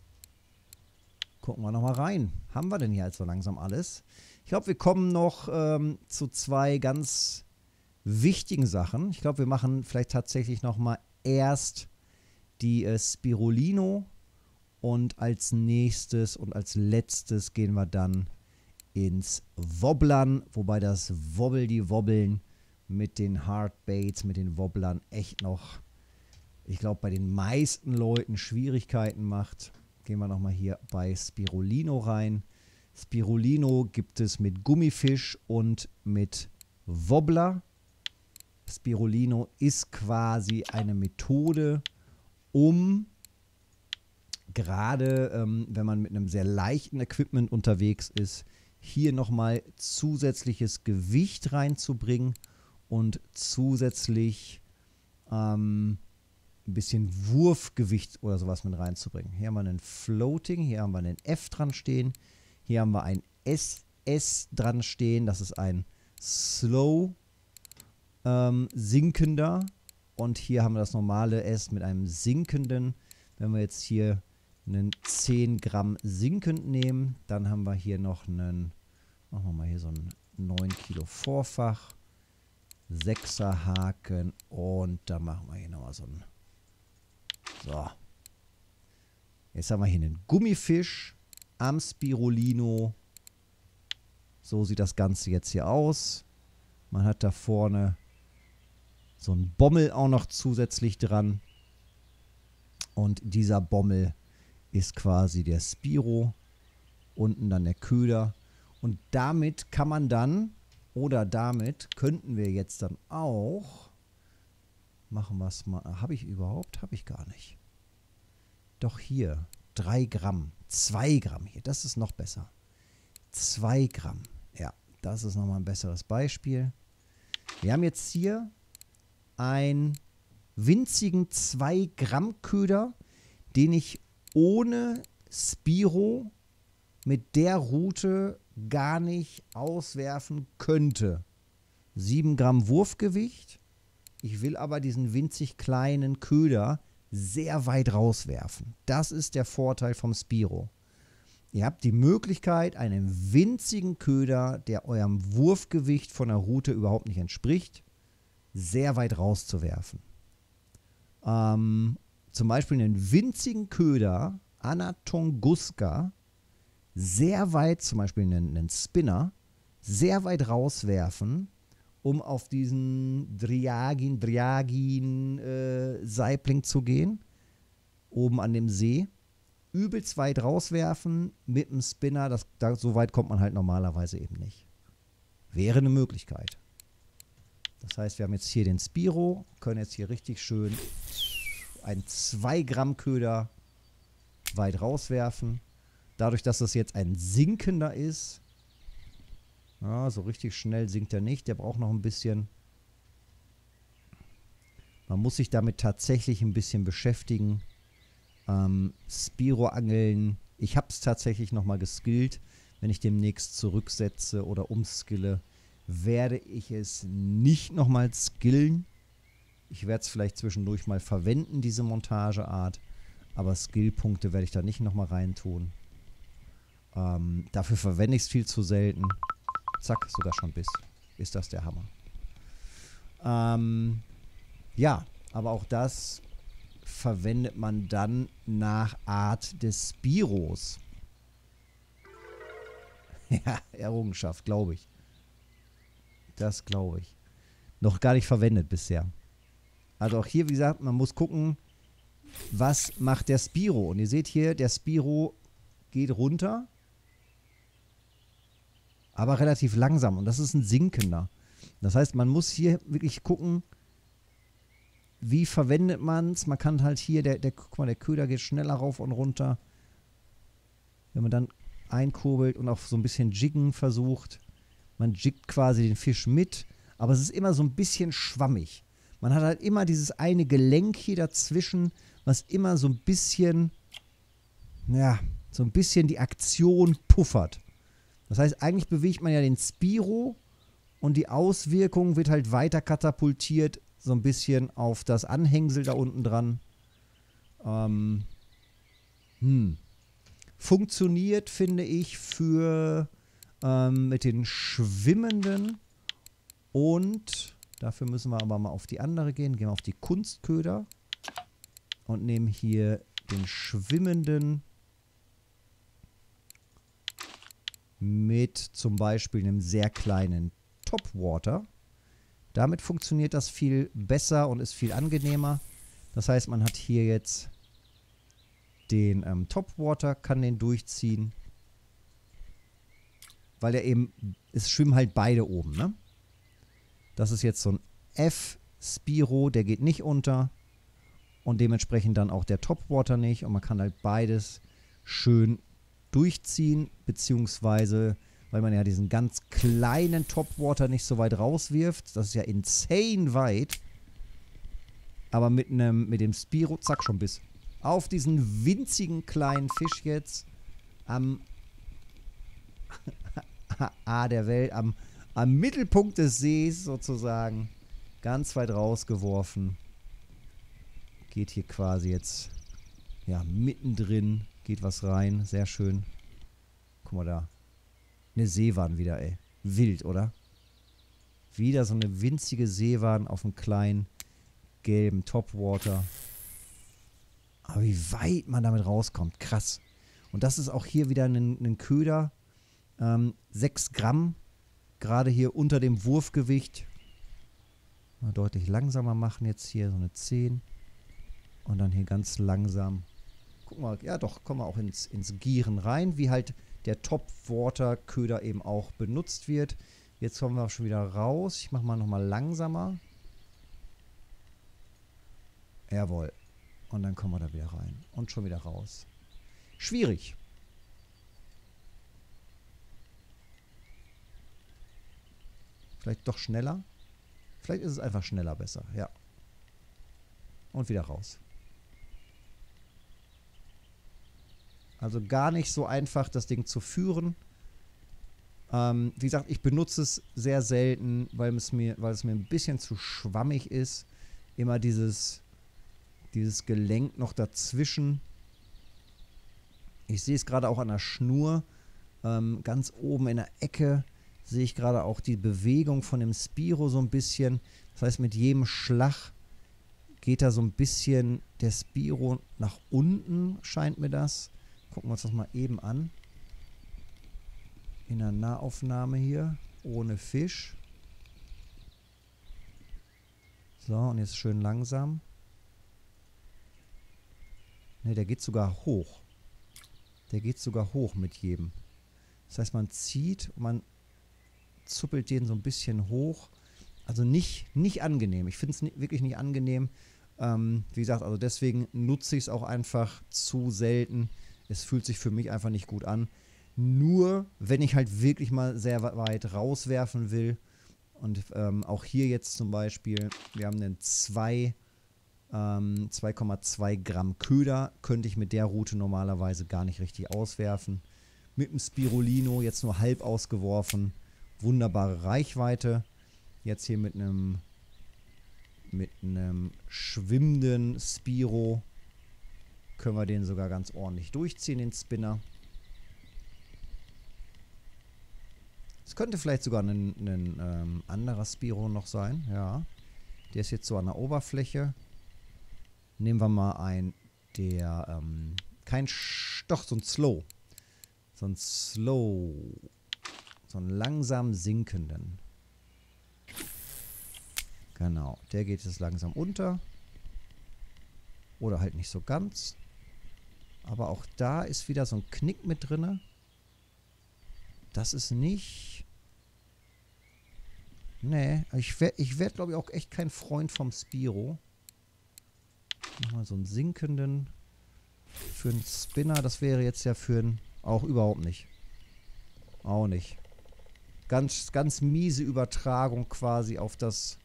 Gucken wir nochmal rein. Haben wir denn hier also langsam alles? Ich glaube, wir kommen noch zu zwei ganz wichtigen Sachen. Ich glaube, wir machen vielleicht tatsächlich nochmal erst die Spirulino und als nächstes und als letztes gehen wir dann ins Wobblern, wobei das Wobbeln mit den Hardbaits, mit den Wobblern echt noch, ich glaube, bei den meisten Leuten Schwierigkeiten macht. Gehen wir nochmal hier bei Spirulino rein. Spirulino gibt es mit Gummifisch und mit Wobbler. Spirulino ist quasi eine Methode, um gerade, wenn man mit einem sehr leichten Equipment unterwegs ist, hier nochmal zusätzliches Gewicht reinzubringen und zusätzlich ein bisschen Wurfgewicht oder sowas mit reinzubringen. Hier haben wir einen Floating, hier haben wir einen F dran stehen, hier haben wir ein SS dran stehen, das ist ein Slow sinkender und hier haben wir das normale S mit einem sinkenden. Wenn wir jetzt hier einen 10 Gramm sinkend nehmen, dann haben wir hier noch einen, machen wir mal hier so ein 9 Kilo Vorfach, 6er Haken und dann machen wir hier nochmal so ein, so. Jetzt haben wir hier einen Gummifisch am Spirulino. So sieht das Ganze jetzt hier aus. Man hat da vorne so ein Bommel auch noch zusätzlich dran. Und dieser Bommel ist quasi der Spiro. Unten dann der Köder. Und damit kann man dann, oder damit könnten wir jetzt dann auch, machen wir es mal, habe ich überhaupt? Habe ich gar nicht. Doch hier, 3 Gramm, 2 Gramm hier, das ist noch besser. 2 Gramm, ja, das ist nochmal ein besseres Beispiel. Wir haben jetzt hier einen winzigen 2 Gramm Köder, den ich ohne Spiro mit der Route gar nicht auswerfen könnte. 7 Gramm Wurfgewicht. Ich will aber diesen winzig kleinen Köder sehr weit rauswerfen. Das ist der Vorteil vom Spiro. Ihr habt die Möglichkeit, einen winzigen Köder, der eurem Wurfgewicht von der Route überhaupt nicht entspricht, sehr weit rauszuwerfen. Zum Beispiel einen winzigen Köder, Anatunguska, sehr weit, zum Beispiel einen Spinner, sehr weit rauswerfen, um auf diesen Saibling zu gehen, oben an dem See. Übelst weit rauswerfen mit dem Spinner, so weit kommt man halt normalerweise eben nicht. Wäre eine Möglichkeit. Das heißt, wir haben jetzt hier den Spiro, können jetzt hier richtig schön einen 2 Gramm Köder weit rauswerfen. Dadurch, dass das jetzt ein sinkender ist, ja, so richtig schnell sinkt er nicht, der braucht noch ein bisschen. Man muss sich damit tatsächlich ein bisschen beschäftigen. Spiro-Angeln, ich habe es tatsächlich nochmal geskillt. Wenn ich demnächst zurücksetze oder umskille, werde ich es nicht nochmal skillen. Ich werde es vielleicht zwischendurch mal verwenden, diese Montageart. Aber Skillpunkte werde ich da nicht nochmal reintun. Dafür verwende ich es viel zu selten. Zack, sogar schon Biss. Ist das der Hammer. Ja, aber auch das verwendet man dann nach Art des Spiros. Ja, Errungenschaft, glaube ich. Das glaube ich. noch gar nicht verwendet bisher. Also auch hier, wie gesagt, man muss gucken, was macht der Spiro. Und ihr seht hier, der Spiro geht runter, aber relativ langsam. Und das ist ein sinkender. Das heißt, man muss hier wirklich gucken, wie verwendet man es. Man kann halt hier, guck mal, der Köder geht schneller rauf und runter. Wenn man dann einkurbelt und auch so ein bisschen jiggen versucht. Man jiggt quasi den Fisch mit, aber es ist immer so ein bisschen schwammig. Man hat halt immer dieses eine Gelenk hier dazwischen, was immer so ein bisschen, ja, so ein bisschen die Aktion puffert. Das heißt, eigentlich bewegt man ja den Spiro und die Auswirkung wird halt weiter katapultiert, so ein bisschen auf das Anhängsel da unten dran. Funktioniert, finde ich, für mit den Schwimmenden und dafür müssen wir aber mal auf die andere gehen. Gehen wir auf die Kunstköder und nehmen hier den Schwimmenden mit zum Beispiel einem sehr kleinen Topwater. Damit funktioniert das viel besser und ist viel angenehmer. Das heißt, man hat hier jetzt den Topwater, kann den durchziehen. Weil er eben, es schwimmen halt beide oben, ne? Das ist jetzt so ein F-Spiro, der geht nicht unter. Und dementsprechend dann auch der Topwater nicht. Und man kann halt beides schön durchziehen, beziehungsweise, weil man ja diesen ganz kleinen Topwater nicht so weit rauswirft. Das ist ja insane weit. Aber mit dem Spiro, zack, schon bis auf diesen winzigen kleinen Fisch jetzt am der Welt, am Mittelpunkt des Sees sozusagen, ganz weit rausgeworfen. Geht hier quasi jetzt, ja, mittendrin, geht was rein, sehr schön. Guck mal da. Eine Seewarn wieder, ey. Wild, oder? Wieder so eine winzige Seewarn auf einem kleinen, gelben Topwater. Aber wie weit man damit rauskommt, krass. Und das ist auch hier wieder ein Köder. 6 Gramm, gerade hier unter dem Wurfgewicht. Mal deutlich langsamer machen jetzt hier, so eine 10. Und dann hier ganz langsam. Guck mal, ja doch, kommen wir auch ins Gieren rein, wie halt der Topwater-Köder eben auch benutzt wird. Jetzt kommen wir auch schon wieder raus. Ich mache mal nochmal langsamer. Jawohl. Und dann kommen wir da wieder rein. Und schon wieder raus. Schwierig. Vielleicht doch schneller. Vielleicht ist es einfach schneller besser. Ja. Und wieder raus. Also gar nicht so einfach, das Ding zu führen. Wie gesagt, ich benutze es sehr selten, weil es mir ein bisschen zu schwammig ist. Immer dieses Gelenk noch dazwischen. Ich sehe es gerade auch an der Schnur. Ganz oben in der Ecke sehe ich gerade auch die Bewegung von dem Spiro so ein bisschen. Das heißt, mit jedem Schlag geht da so ein bisschen der Spiro nach unten, scheint mir das. Gucken wir uns das mal eben an. In der Nahaufnahme hier, ohne Fisch. So, und jetzt schön langsam. Ne, der geht sogar hoch. Der geht sogar hoch mit jedem. Das heißt, man zieht und man zuppelt den so ein bisschen hoch. Also nicht angenehm. Ich finde es wirklich nicht angenehm. Wie gesagt, also deswegen nutze ich es auch einfach zu selten. Es fühlt sich für mich einfach nicht gut an. Nur, wenn ich halt wirklich mal sehr weit rauswerfen will. Und auch hier jetzt zum Beispiel, wir haben einen 2,2 Gramm Köder. Könnte ich mit der Route normalerweise gar nicht richtig auswerfen. Mit dem Spirulino jetzt nur halb ausgeworfen. Wunderbare Reichweite. Jetzt hier mit einem schwimmenden Spiro können wir den sogar ganz ordentlich durchziehen, den Spinner. Es könnte vielleicht sogar ein anderer Spiro noch sein, ja. Der ist jetzt so an der Oberfläche. Nehmen wir mal einen, der doch so ein Slow. So einen langsam sinkenden. Genau, der geht jetzt langsam unter. Oder halt nicht so ganz. Aber auch da ist wieder so ein Knick mit drinne. Das ist nicht... Nee, ich werd, glaube ich, auch echt kein Freund vom Spiro. Nochmal so einen sinkenden. Für einen Spinner, das wäre jetzt ja für einen... Auch überhaupt nicht. Auch nicht. Ganz, ganz miese Übertragung quasi auf das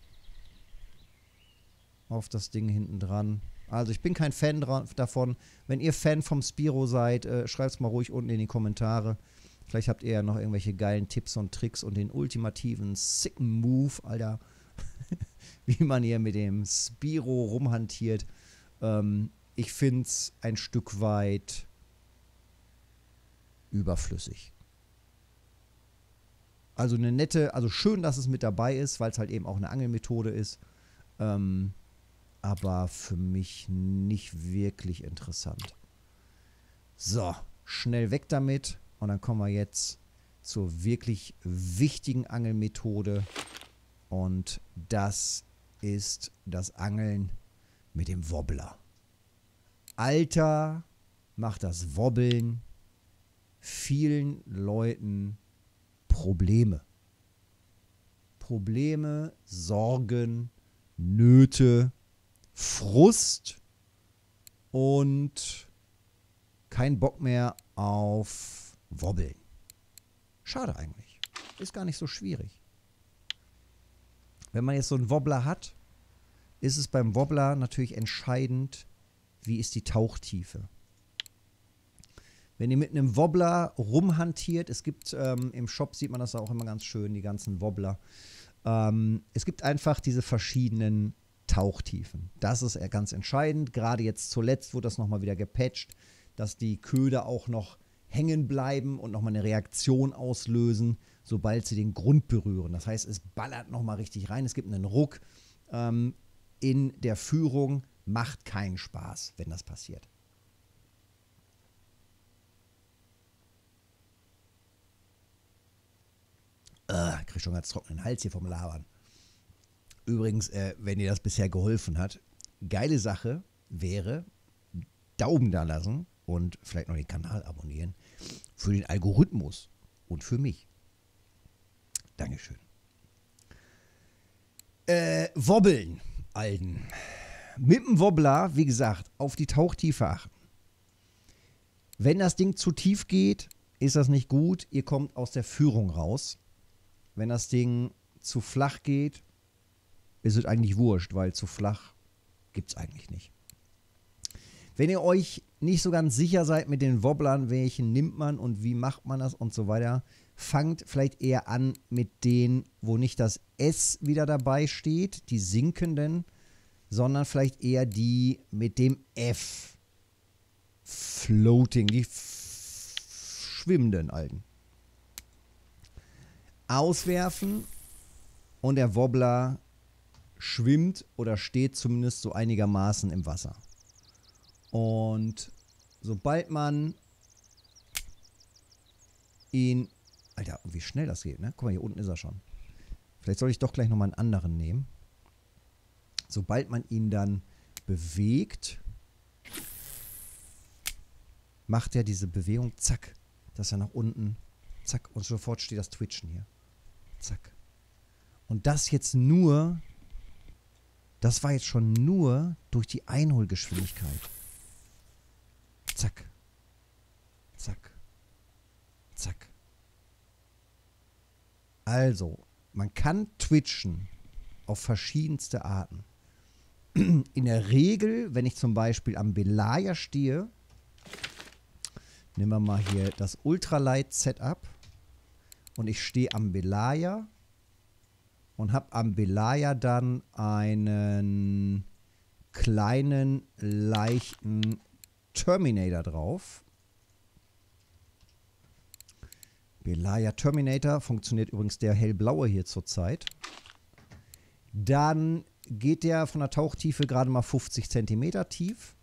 Ding hinten dran. Also ich bin kein Fan davon. Wenn ihr Fan vom Spiro seid, schreibt es mal ruhig unten in die Kommentare. Vielleicht habt ihr ja noch irgendwelche geilen Tipps und Tricks und den ultimativen sicken Move, Alter. Wie man hier mit dem Spiro rumhantiert. Ich finde es ein Stück weit überflüssig. Also eine nette, also schön, dass es mit dabei ist, weil es halt eben auch eine Angelmethode ist. Aber für mich nicht wirklich interessant. So, schnell weg damit. Und dann kommen wir jetzt zur wirklich wichtigen Angelmethode. Und das ist das Angeln mit dem Wobbler. Alter, macht das Wobbeln vielen Leuten Probleme. Probleme, Sorgen, Nöte, Frust und kein Bock mehr auf Wobbeln. Schade eigentlich. Ist gar nicht so schwierig. Wenn man jetzt so einen Wobbler hat, ist es beim Wobbler natürlich entscheidend, wie ist die Tauchtiefe. Wenn ihr mit einem Wobbler rumhantiert, es gibt im Shop, sieht man das auch immer ganz schön, die ganzen Wobbler. Es gibt einfach diese verschiedenen Tauchtiefen. Das ist ganz entscheidend. Gerade jetzt zuletzt wurde das nochmal wieder gepatcht, dass die Köder auch noch hängen bleiben und nochmal eine Reaktion auslösen, sobald sie den Grund berühren. Das heißt, es ballert nochmal richtig rein. Es gibt einen Ruck in der Führung. Macht keinen Spaß, wenn das passiert. Ich kriege schon ganz trockenen Hals hier vom Labern. Übrigens, wenn dir das bisher geholfen hat, geile Sache wäre, Daumen da lassen und vielleicht noch den Kanal abonnieren für den Algorithmus und für mich. Dankeschön. Wobbeln, Alten. Mit dem Wobbler, wie gesagt, auf die Tauchtiefe achten. Wenn das Ding zu tief geht, ist das nicht gut. Ihr kommt aus der Führung raus. Wenn das Ding zu flach geht, ist es eigentlich wurscht, weil zu flach gibt es eigentlich nicht. Wenn ihr euch nicht so ganz sicher seid mit den Wobblern, welchen nimmt man und wie macht man das und so weiter, fangt vielleicht eher an mit denen, wo nicht das S wieder dabei steht, die sinkenden, sondern vielleicht eher die mit dem F. Floating, die schwimmenden Alten. Auswerfen und der Wobbler schwimmt oder steht zumindest so einigermaßen im Wasser. Und sobald man ihn... Alter, wie schnell das geht, ne? Guck mal, hier unten ist er schon. Vielleicht soll ich doch gleich nochmal einen anderen nehmen. Sobald man ihn dann bewegt, macht er diese Bewegung, zack, dass er nach unten, zack, und sofort steht das Twitchen hier. Zack. Und das jetzt nur, das war jetzt schon nur durch die Einholgeschwindigkeit. Zack. Zack. Zack. Also, man kann twitchen auf verschiedenste Arten. In der Regel, wenn ich zum Beispiel am Belaya stehe, nehmen wir mal hier das Ultralight Setup und ich stehe am Belaya und habe am Belaya dann einen kleinen, leichten Terminator drauf. Belaya Terminator, funktioniert übrigens der hellblaue hier zurzeit. Dann geht der von der Tauchtiefe gerade mal 50 cm tief.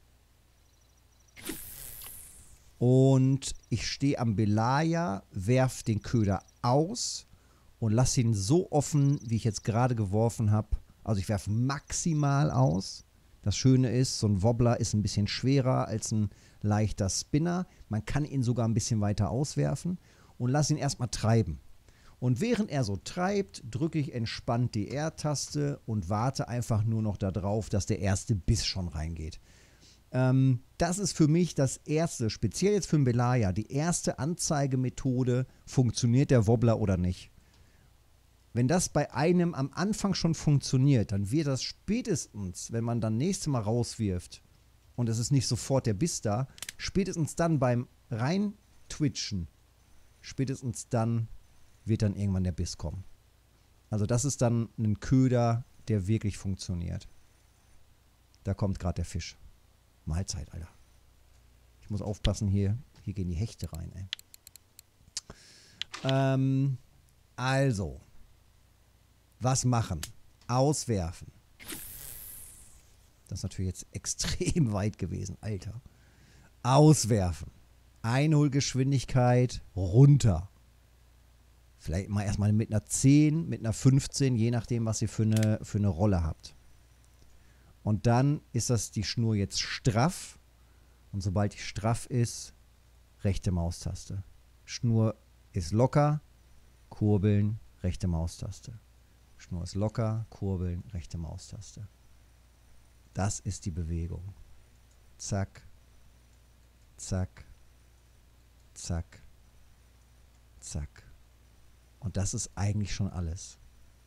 Und ich stehe am Belaya, werfe den Köder aus und lasse ihn so offen, wie ich jetzt gerade geworfen habe, Also ich werfe maximal aus. Das Schöne ist, so ein Wobbler ist ein bisschen schwerer als ein leichter Spinner. Man kann ihn sogar ein bisschen weiter auswerfen und lasse ihn erstmal treiben. Und während er so treibt, drücke ich entspannt die R-Taste und warte einfach nur noch darauf, dass der erste Biss schon reingeht. Das ist für mich das erste, speziell jetzt für den Belaya, die erste Anzeigemethode, funktioniert der Wobbler oder nicht. Wenn das bei einem am Anfang schon funktioniert, dann wird das spätestens, wenn man dann nächstes Mal rauswirft und es ist nicht sofort der Biss da, spätestens dann beim Reintwitchen, spätestens dann wird dann irgendwann der Biss kommen. Also das ist dann ein Köder, der wirklich funktioniert. Da kommt gerade der Fisch. Mahlzeit, Alter. Ich muss aufpassen, hier gehen die Hechte rein, ey. Also, was machen? Auswerfen. Das ist natürlich jetzt extrem weit gewesen, Alter. Auswerfen. Einholgeschwindigkeit runter. Vielleicht mal erstmal mit einer 10, mit einer 15, je nachdem, was ihr für eine Rolle habt. Und dann ist das die Schnur jetzt straff. Und sobald die straff ist, rechte Maustaste. Schnur ist locker, kurbeln, rechte Maustaste. Schnur ist locker, kurbeln, rechte Maustaste. Das ist die Bewegung. Zack, zack, zack, zack. Und das ist eigentlich schon alles.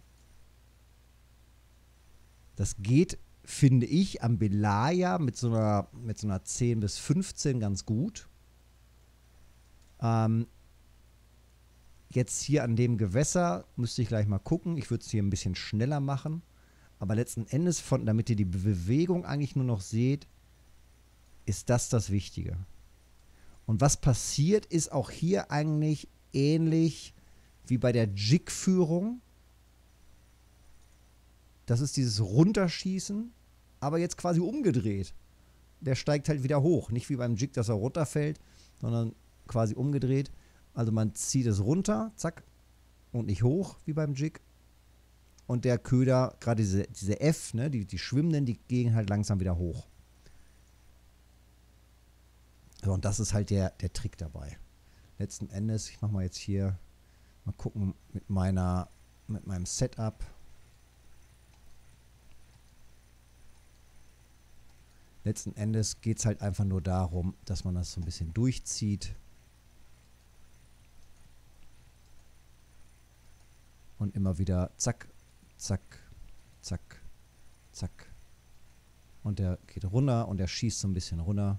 Das geht, finde ich, am Belaya mit so einer 10 bis 15 ganz gut. Jetzt hier an dem Gewässer müsste ich gleich mal gucken. Ich würde es hier ein bisschen schneller machen. Aber letzten Endes, damit ihr die Bewegung eigentlich nur noch seht, ist das Wichtige. Und was passiert, ist auch hier eigentlich ähnlich wie bei der Jig-Führung. Das ist dieses Runterschießen, aber jetzt quasi umgedreht. Der steigt halt wieder hoch. Nicht wie beim Jig, dass er runterfällt, sondern quasi umgedreht. Also man zieht es runter, zack, und nicht hoch, wie beim Jig. Und der Köder, gerade diese F, ne, die Schwimmenden, die gehen halt langsam wieder hoch. So, und das ist halt der Trick dabei. Letzten Endes, ich mache mal jetzt hier, mal gucken mit meinem Setup. Letzten Endes geht es halt einfach nur darum, dass man das so ein bisschen durchzieht. Und immer wieder zack, zack, zack, zack. Und der geht runter und der schießt so ein bisschen runter.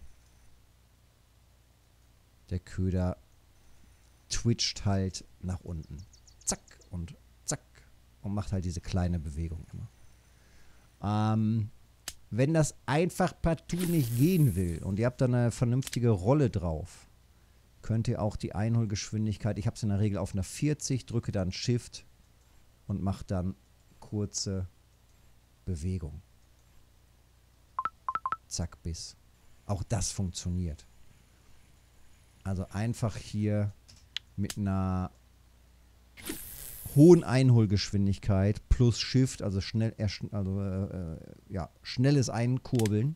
Der Köder twitcht halt nach unten. Zack und macht halt diese kleine Bewegung immer. Wenn das einfach partout nicht gehen will und ihr habt da eine vernünftige Rolle drauf, könnt ihr auch die Einholgeschwindigkeit, ich habe es in der Regel auf einer 40, drücke dann Shift und mache dann kurze Bewegung. Zack, Biss. Auch das funktioniert. Also einfach hier mit einer hohen Einholgeschwindigkeit plus Shift, also schnelles Einkurbeln,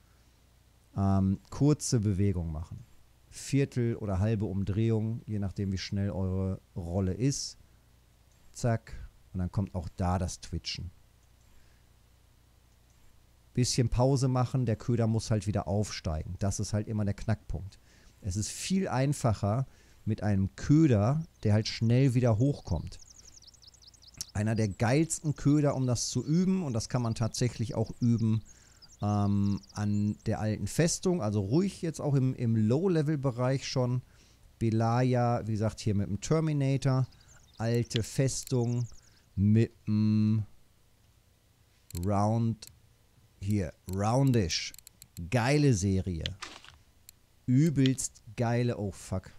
kurze Bewegung machen. Viertel oder halbe Umdrehung, je nachdem wie schnell eure Rolle ist. Zack. Und dann kommt auch da das Twitchen. Bisschen Pause machen, der Köder muss halt wieder aufsteigen. Das ist halt immer der Knackpunkt. Es ist viel einfacher mit einem Köder, der halt schnell wieder hochkommt. Einer der geilsten Köder, um das zu üben, und das kann man tatsächlich auch üben an der alten Festung, also ruhig jetzt auch im Low-Level-Bereich schon. Belaya, wie gesagt, hier mit dem Terminator, alte Festung mit dem Roundish. Geile Serie. Übelst geile, oh fuck.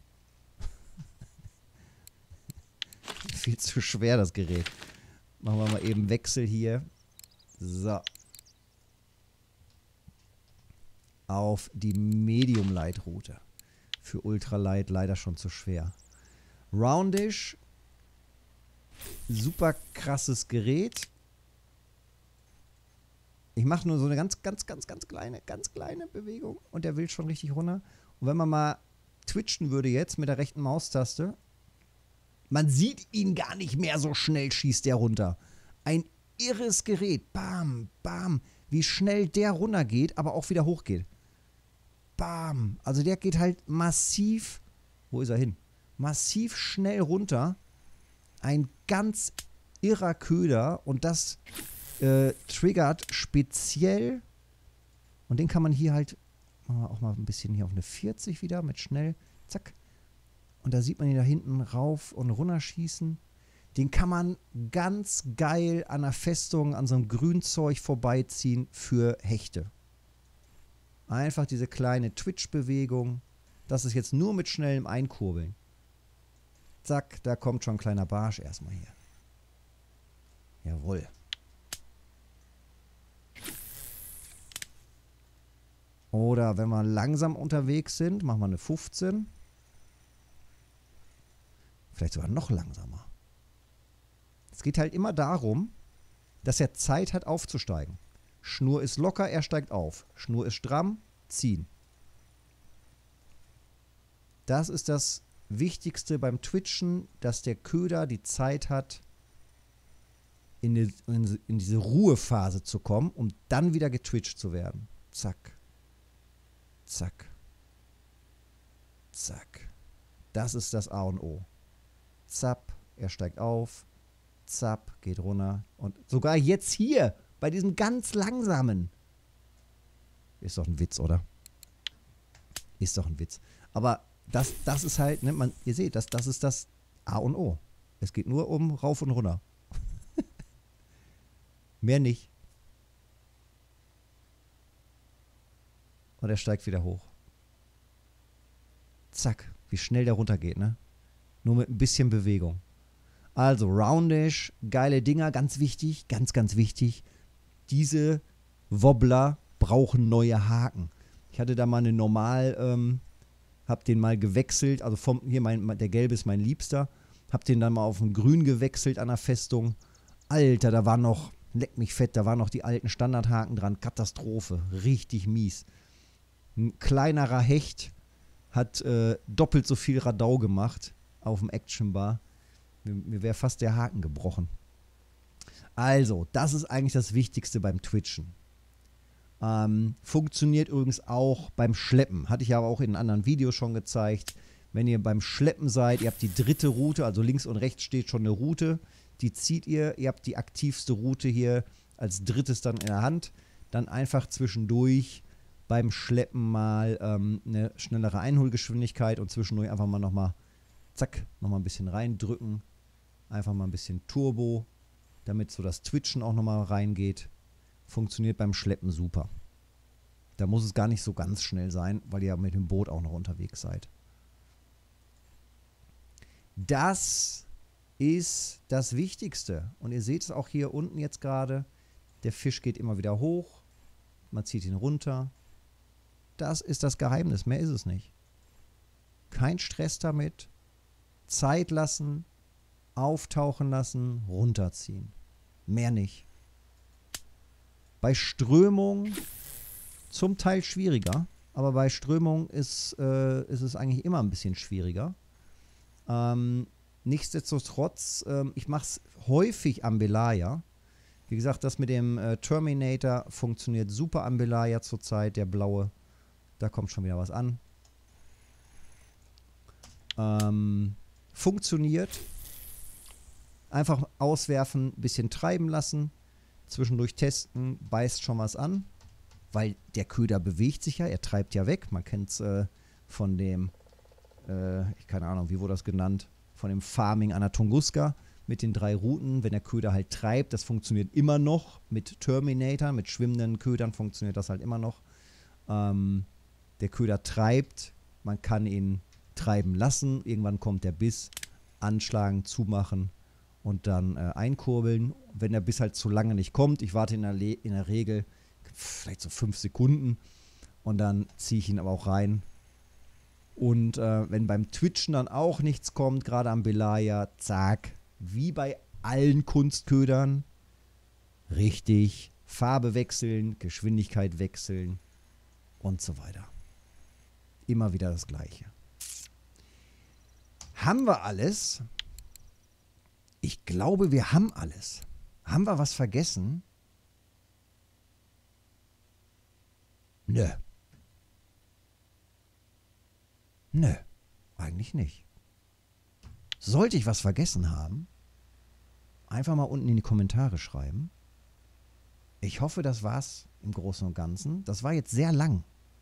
Viel zu schwer, das Gerät. Machen wir mal eben Wechsel hier. So. Auf die Medium Light Route. Für Ultralight leider schon zu schwer. Roundish. Super krasses Gerät. Ich mache nur so eine ganz kleine Bewegung und der will schon richtig runter. Und wenn man mal twitchen würde jetzt mit der rechten Maustaste, man sieht ihn gar nicht mehr, so schnell schießt der runter. Ein irres Gerät. Bam, bam. Wie schnell der runtergeht, aber auch wieder hochgeht. Bam. Also der geht halt massiv, wo ist er hin? Massiv schnell runter. Ein ganz irrer Köder und das triggert speziell, und den kann man hier halt auch mal ein bisschen hier auf eine 40 wieder mit schnell, zack. Und da sieht man ihn da hinten rauf und runter schießen. Den kann man ganz geil an der Festung, an so einem Grünzeug vorbeiziehen für Hechte. Einfach diese kleine Twitch-Bewegung. Das ist jetzt nur mit schnellem Einkurbeln. Zack, da kommt schon ein kleiner Barsch erstmal her. Jawohl. Oder wenn wir langsam unterwegs sind, machen wir eine 15. Vielleicht sogar noch langsamer. Es geht halt immer darum, dass er Zeit hat aufzusteigen. Schnur ist locker, er steigt auf. Schnur ist stramm, ziehen. Das ist das Wichtigste beim Twitchen, dass der Köder die Zeit hat, in diese Ruhephase zu kommen, um dann wieder getwitcht zu werden. Zack. Zack. Zack. Das ist das A und O. Zapp, er steigt auf. Zapp, geht runter. Und sogar jetzt hier, bei diesem ganz langsamen. Ist doch ein Witz, oder? Ist doch ein Witz. Aber das ist halt, ne, ihr seht, das ist das A und O. Es geht nur um rauf und runter. Mehr nicht. Und er steigt wieder hoch. Zack, wie schnell der runtergeht, ne? Nur mit ein bisschen Bewegung. Also, Roundish, geile Dinger, ganz wichtig, ganz wichtig. Diese Wobbler brauchen neue Haken. Ich hatte da mal eine normal, hab den mal gewechselt, also hier der gelbe ist mein Liebster, hab den dann mal auf ein Grün gewechselt an der Festung. Alter, da war noch, leck mich fett, da waren noch die alten Standardhaken dran, Katastrophe, richtig mies. Ein kleinerer Hecht hat doppelt so viel Radau gemacht auf dem Action-Bar. Mir wäre fast der Haken gebrochen. Also, das ist eigentlich das Wichtigste beim Twitchen. Funktioniert übrigens auch beim Schleppen. Hatte ich aber auch in einem anderen Video schon gezeigt. Wenn ihr beim Schleppen seid, ihr habt die dritte Route, also links und rechts steht schon eine Route. Die zieht ihr. Ihr habt die aktivste Route hier als drittes dann in der Hand. Dann einfach zwischendurch beim Schleppen mal eine schnellere Einholgeschwindigkeit und zwischendurch einfach mal nochmal, zack, nochmal ein bisschen reindrücken. Einfach mal ein bisschen Turbo, damit so das Twitchen auch nochmal reingeht. Funktioniert beim Schleppen super. Da muss es gar nicht so ganz schnell sein, weil ihr ja mit dem Boot auch noch unterwegs seid. Das ist das Wichtigste. Und ihr seht es auch hier unten jetzt gerade. Der Fisch geht immer wieder hoch. Man zieht ihn runter. Das ist das Geheimnis. Mehr ist es nicht. Kein Stress damit. Zeit lassen. Auftauchen lassen. Runterziehen. Mehr nicht. Bei Strömung zum Teil schwieriger. Aber bei Strömung ist es eigentlich immer ein bisschen schwieriger. Nichtsdestotrotz, ich mache es häufig am Belaya. Wie gesagt, das mit dem Terminator funktioniert super am Belaya zurzeit, der blaue. Da kommt schon wieder was an. Funktioniert. Einfach auswerfen, ein bisschen treiben lassen. Zwischendurch testen, beißt schon was an. Weil der Köder bewegt sich ja, er treibt ja weg. Man kennt es von dem, keine Ahnung, wie wurde das genannt? Von dem Farming an der Tunguska mit den 3 Routen. Wenn der Köder halt treibt, das funktioniert immer noch. Mit Terminator, mit schwimmenden Ködern funktioniert das halt immer noch. Der Köder treibt, man kann ihn treiben lassen. Irgendwann kommt der Biss, anschlagen, zumachen und dann einkurbeln. Wenn der Biss halt zu lange nicht kommt, ich warte in der Regel vielleicht so 5 Sekunden und dann ziehe ich ihn aber auch rein. Und wenn beim Twitchen dann auch nichts kommt, gerade am Belaya, zack, wie bei allen Kunstködern, richtig Farbe wechseln, Geschwindigkeit wechseln und so weiter. Immer wieder das Gleiche. Haben wir alles? Ich glaube, wir haben alles. Haben wir was vergessen? Nö. Nö, eigentlich nicht. Sollte ich was vergessen haben, einfach mal unten in die Kommentare schreiben. Ich hoffe, das war's im Großen und Ganzen. Das war jetzt sehr lang.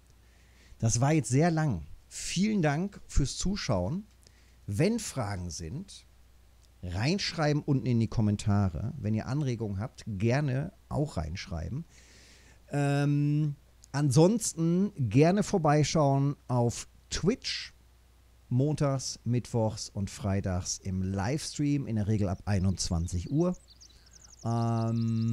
Vielen Dank fürs Zuschauen. Wenn Fragen sind, reinschreiben unten in die Kommentare. Wenn ihr Anregungen habt, gerne auch reinschreiben. Ansonsten gerne vorbeischauen auf Twitch. Montags, Mittwochs und Freitags im Livestream, in der Regel ab 21 Uhr. Ja,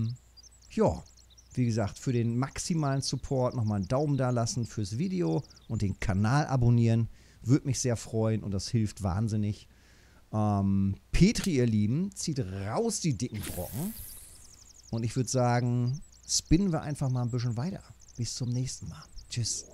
wie gesagt, für den maximalen Support nochmal einen Daumen da lassen fürs Video und den Kanal abonnieren. Würde mich sehr freuen und das hilft wahnsinnig. Petri, ihr Lieben, zieht raus die dicken Brocken. Und ich würde sagen, spinnen wir einfach mal ein bisschen weiter. Bis zum nächsten Mal. Tschüss.